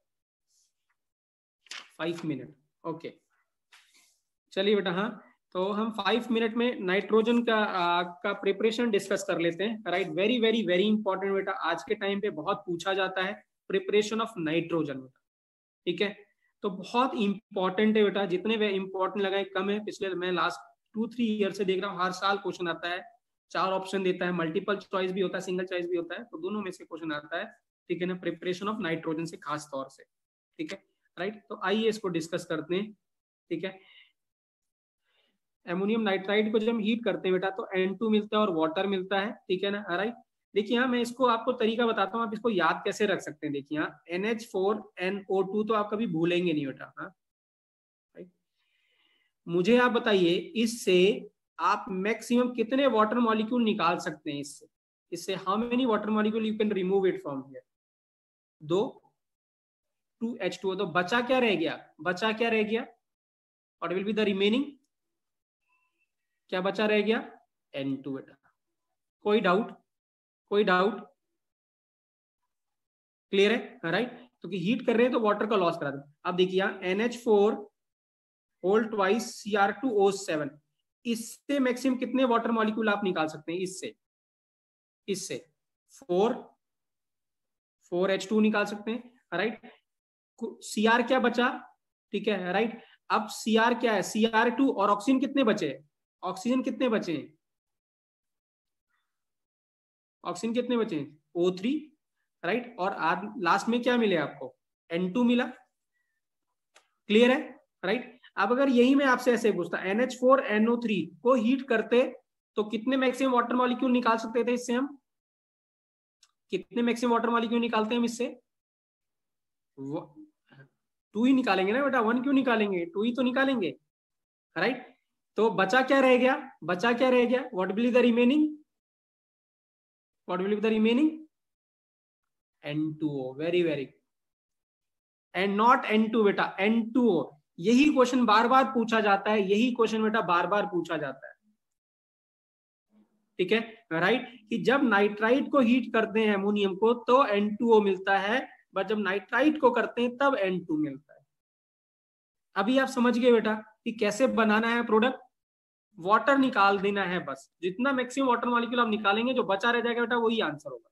5 minute, okay. चलिए बेटा, हाँ, तो हम 5 मिनट में नाइट्रोजन का प्रिपरेशन डिस्कस कर लेते हैं, right. Very very very important बेटा, आज के टाइम पे बहुत पूछा जाता है प्रिपरेशन ऑफ नाइट्रोजन बेटा, ठीक है। तो बहुत इंपॉर्टेंट है बेटा, जितने वे इंपॉर्टेंट लगाए कम है। पिछले मैं लास्ट 2-3 ईयर से देख रहा हूँ, हर साल क्वेश्चन आता है, 4 ऑप्शन देता है, मल्टीपल चॉइस भी होता है, सिंगल चॉइस भी होता है, तो दोनों में से क्वेश्चन आता है, ठीक है ना, प्रिपरेशन ऑफ नाइट्रोजन से खास तौर से, ठीक है, राइट। तो आइए इसको डिस्कस करते हैं, ठीक है। एमोनियम नाइट्राइड को जब हम हीट करते हैं बेटा तो N2 मिलता है और वाटर मिलता है, ठीक है ना, राइट। देखिए यहाँ मैं इसको आपको तरीका बताता हूँ, आप इसको याद कैसे रख सकते हैं। देखिए यहाँ NH4NO2 तो आप कभी भूलेंगे नहीं बेटा, हाँ, राइट। मुझे आप बताइए, इससे आप मैक्सिमम कितने वाटर मॉलिक्यूल निकाल सकते हैं, इससे how many water molecule you can remove it from here, 2 2H2O, तो बचा क्या रह गया, बचा क्या रह गया, what will be the remaining, क्या बचा रह गया, N2 बेटा। कोई डाउट, कोई डाउट, क्लियर है, राइट। तो कि हीट कर रहे हैं तो वाटर का लॉस करा दो। अब देखिए NH4 होल ट्वाइस Cr2O7, इससे मैक्सिमम कितने वाटर मॉलिक्यूल आप निकाल सकते हैं, इससे 4H2 निकाल सकते हैं, राइट। Cr क्या बचा, ठीक है, राइट। अब Cr क्या है, Cr2, और ऑक्सीजन कितने बचे, ऑक्सीजन कितने बचे हैं, ऑक्सीजन कितने बचे हैं, O3, राइट। और लास्ट में क्या मिले आपको, N2 मिला, क्लियर है, राइट। अब अगर यही मैं आपसे ऐसे पूछता, NH4NO3 को हीट करते तो कितने मैक्सिमम वाटर मॉलिक्यूल निकाल सकते थे इससे, हम कितने मैक्सिमम वाटर मॉलिक्यूल निकालते हैं हम इससे, 2 ही निकालेंगे ना बेटा, 1 क्यों निकालेंगे, 2 ही तो निकालेंगे, राइट। तो बचा क्या रह गया, बचा क्या रह गया, what will be the remaining, what will be the remaining, N2O, very very, and not N2 बेटा, N2O। यही क्वेश्चन बार बार पूछा जाता है, यही क्वेश्चन बेटा बार बार पूछा जाता है, ठीक है, राइट। कि जब नाइट्राइट को हीट करते हैं एमोनियम को तो N2O मिलता है, बट जब नाइट्राइट को करते हैं तब N2 मिलता है, अभी आप समझ गए बेटा कि कैसे बनाना है प्रोडक्ट, वाटर निकाल देना है बस, जितना मैक्सिमम वाटर मॉलिक्यूल आप निकालेंगे जो बचा रह जाएगा बेटा वही आंसर होगा।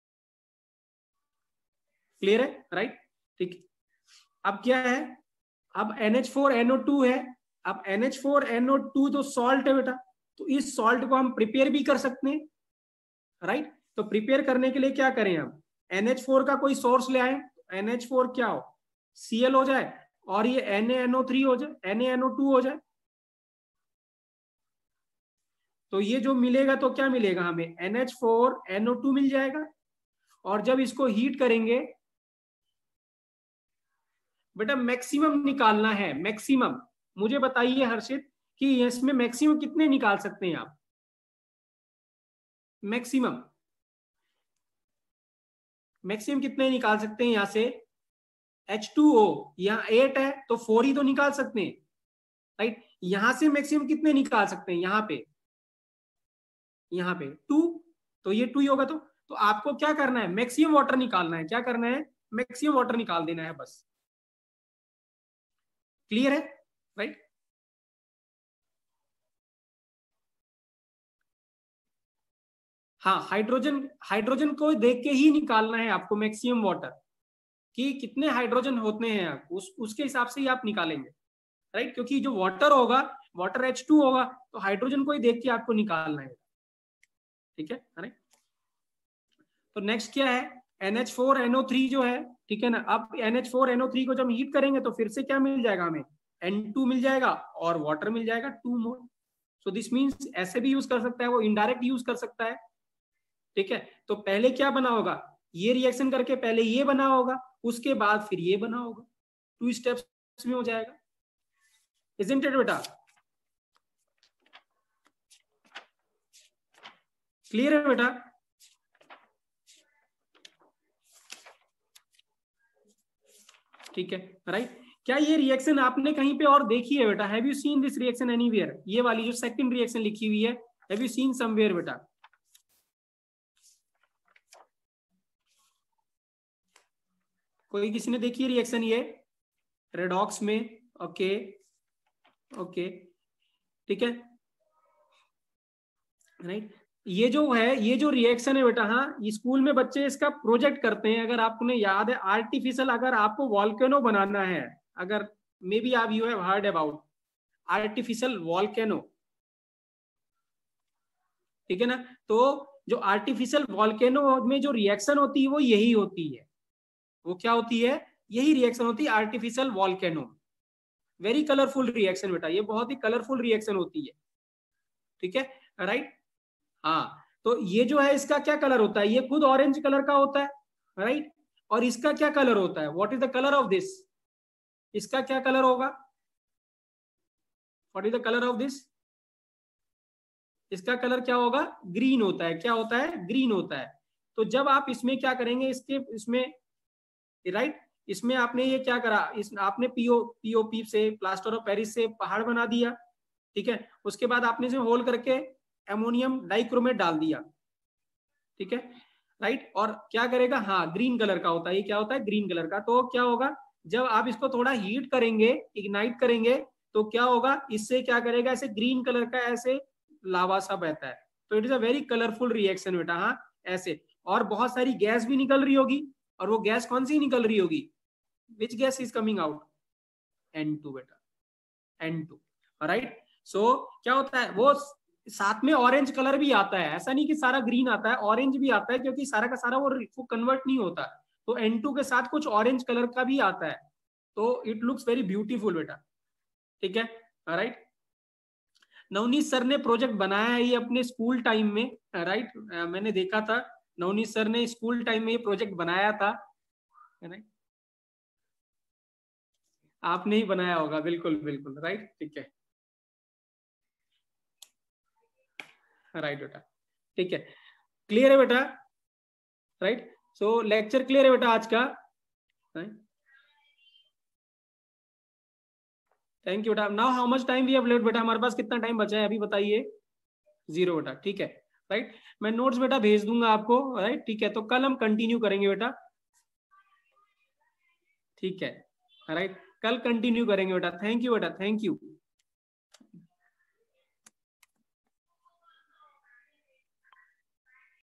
क्लियर है, राइट? ठीक, अब क्या है, अब NH4NO2 है। अब NH4NO2 तो सॉल्ट है बेटा, तो इस सॉल्ट को हम प्रिपेयर भी कर सकते हैं, राइट? तो प्रिपेयर करने के लिए क्या करें, हम NH4 का कोई सोर्स ले आए, NH4 क्या हो, Cl हो जाए, और ये NaNO3 हो जाए, NaNO2 हो जाए। तो ये जो मिलेगा तो क्या मिलेगा हमें, NH4NO2 मिल जाएगा। और जब इसको हीट करेंगे बेटा, मैक्सिमम निकालना है, मैक्सिमम। मुझे बताइए हर्षित कि इसमें मैक्सिमम कितने निकाल सकते हैं आप, मैक्सिमम मैक्सिमम कितने निकाल सकते हैं यहां से, H2O यहाँ 8 है तो 4 ही तो निकाल सकते हैं, राइट? यहां से मैक्सिमम कितने निकाल सकते हैं, यहाँ पे 2, तो ये 2 ही होगा। तो आपको क्या करना है, मैक्सिमम वाटर निकालना है, क्या करना है, मैक्सिमम वाटर निकाल देना है बस। क्लियर है, राइट? हाँ, हाइड्रोजन को देख के ही निकालना है आपको मैक्सिमम वाटर, कि कितने हाइड्रोजन होते हैं उसके हिसाब से ही आप निकालेंगे, राइट? क्योंकि जो वाटर होगा, वाटर H2 होगा, तो हाइड्रोजन को ही देख के आपको निकालना है, ठीक है, राइट? तो नेक्स्ट क्या है, NH4NO3 जो है, ठीक है ना। अब NH4NO3 को जब हीट करेंगे तो फिर से क्या मिल जाएगा हमें, N2 मिल जाएगा और वाटर मिल जाएगा 2 मोल। सो दिस मीन्स ऐसे भी यूज कर सकता है वो, इनडायरेक्ट यूज कर सकता है, ठीक है। तो पहले क्या बना होगा, ये रिएक्शन करके पहले ये बना होगा, उसके बाद फिर ये बना होगा, 2 स्टेप्स में हो जाएगा। इजंट इट बेटा? क्लियर है बेटा? ठीक है, राइट? क्या ये रिएक्शन आपने कहीं पे और देखी है बेटा, have you seen this reaction anywhere? ये वाली जो सेकंड रिएक्शन लिखी हुई है, हैव यू सीन समवेयर बेटा? कोई किसी ने देखी है रिएक्शन ये रेडॉक्स में? ओके, ओके, ठीक है, राइट? ये जो है, ये जो रिएक्शन है बेटा, हाँ, ये स्कूल में बच्चे इसका प्रोजेक्ट करते हैं, अगर आपने याद है, आर्टिफिशियल, अगर आपको वॉल्केनो बनाना है, अगर मे बी आप you have heard about artificial volcano, ठीक है ना। तो जो आर्टिफिशियल वॉल्केनो में जो रिएक्शन होती है वो यही होती है, वो क्या होती है, यही रिएक्शन होती है artificial volcano. Very colourful reaction बेटा, ये बहुत ही कलरफुल रिएक्शन होती है, ठीक है, राइट? हाँ, तो ये जो है इसका क्या कलर होता है, ये खुद ऑरेंज कलर का होता है, राइट? और इसका क्या कलर होता है, what is the colour of this, इसका क्या कलर होगा, what is the colour of this, इसका कलर क्या होगा, ग्रीन होता है, क्या होता है, ग्रीन होता है। तो जब आप इसमें क्या करेंगे, इसमें राइट, इसमें आपने ये क्या करा, आपने पीओपी से, प्लास्टर ऑफ पेरिस से पहाड़ बना दिया, ठीक है। उसके बाद आपने इसे होल करके एमोनियम डाइक्रोमेट डाल दिया, ठीक है, राइट? और क्या करेगा, हाँ, ग्रीन कलर का होता है, ये क्या होता है, ग्रीन कलर का। तो क्या होगा, जब आप इसको थोड़ा हीट करेंगे, इग्नाइट करेंगे, तो क्या होगा, इससे क्या करेगा, ऐसे ग्रीन कलर का ऐसे लावा सा बहता है। तो it is a very colourful reaction बेटा, हाँ, ऐसे। और बहुत सारी गैस भी निकल रही होगी, और वो गैस कौन सी निकल रही होगी, which gas is coming out, N2 बेटा, N2, राइट? सो क्या होता है, वो साथ में ऑरेंज कलर भी आता है, ऐसा नहीं कि सारा ग्रीन आता है, ऑरेंज भी आता है, क्योंकि सारा का सारा वो कन्वर्ट नहीं होता। तो N2 के साथ कुछ ऑरेंज कलर का भी आता है, तो इट लुक्स वेरी ब्यूटीफुल बेटा, ठीक है, राइट? नवनीत सर ने प्रोजेक्ट बनाया है ये अपने स्कूल टाइम में, राइट? मैंने देखा था, नवनीत सर ने स्कूल टाइम में ये प्रोजेक्ट बनाया था, राइट? आपने ही बनाया होगा, बिल्कुल बिल्कुल, राइट, ठीक है, राइट बेटा, ठीक है, क्लियर है बेटा, राइट? सो लेक्चर क्लियर है बेटा आज का, थैंक यू बेटा। Now how much time we have left बेटा, हमारे पास कितना टाइम बचा है अभी बताइए? 0 बेटा, ठीक है, राइट? मैं नोट्स बेटा भेज दूंगा आपको, राइट, ठीक है। तो कल हम कंटिन्यू करेंगे बेटा, ठीक है, राइट? कल कंटिन्यू करेंगे बेटा। थैंक यू बेटा, थैंक यू।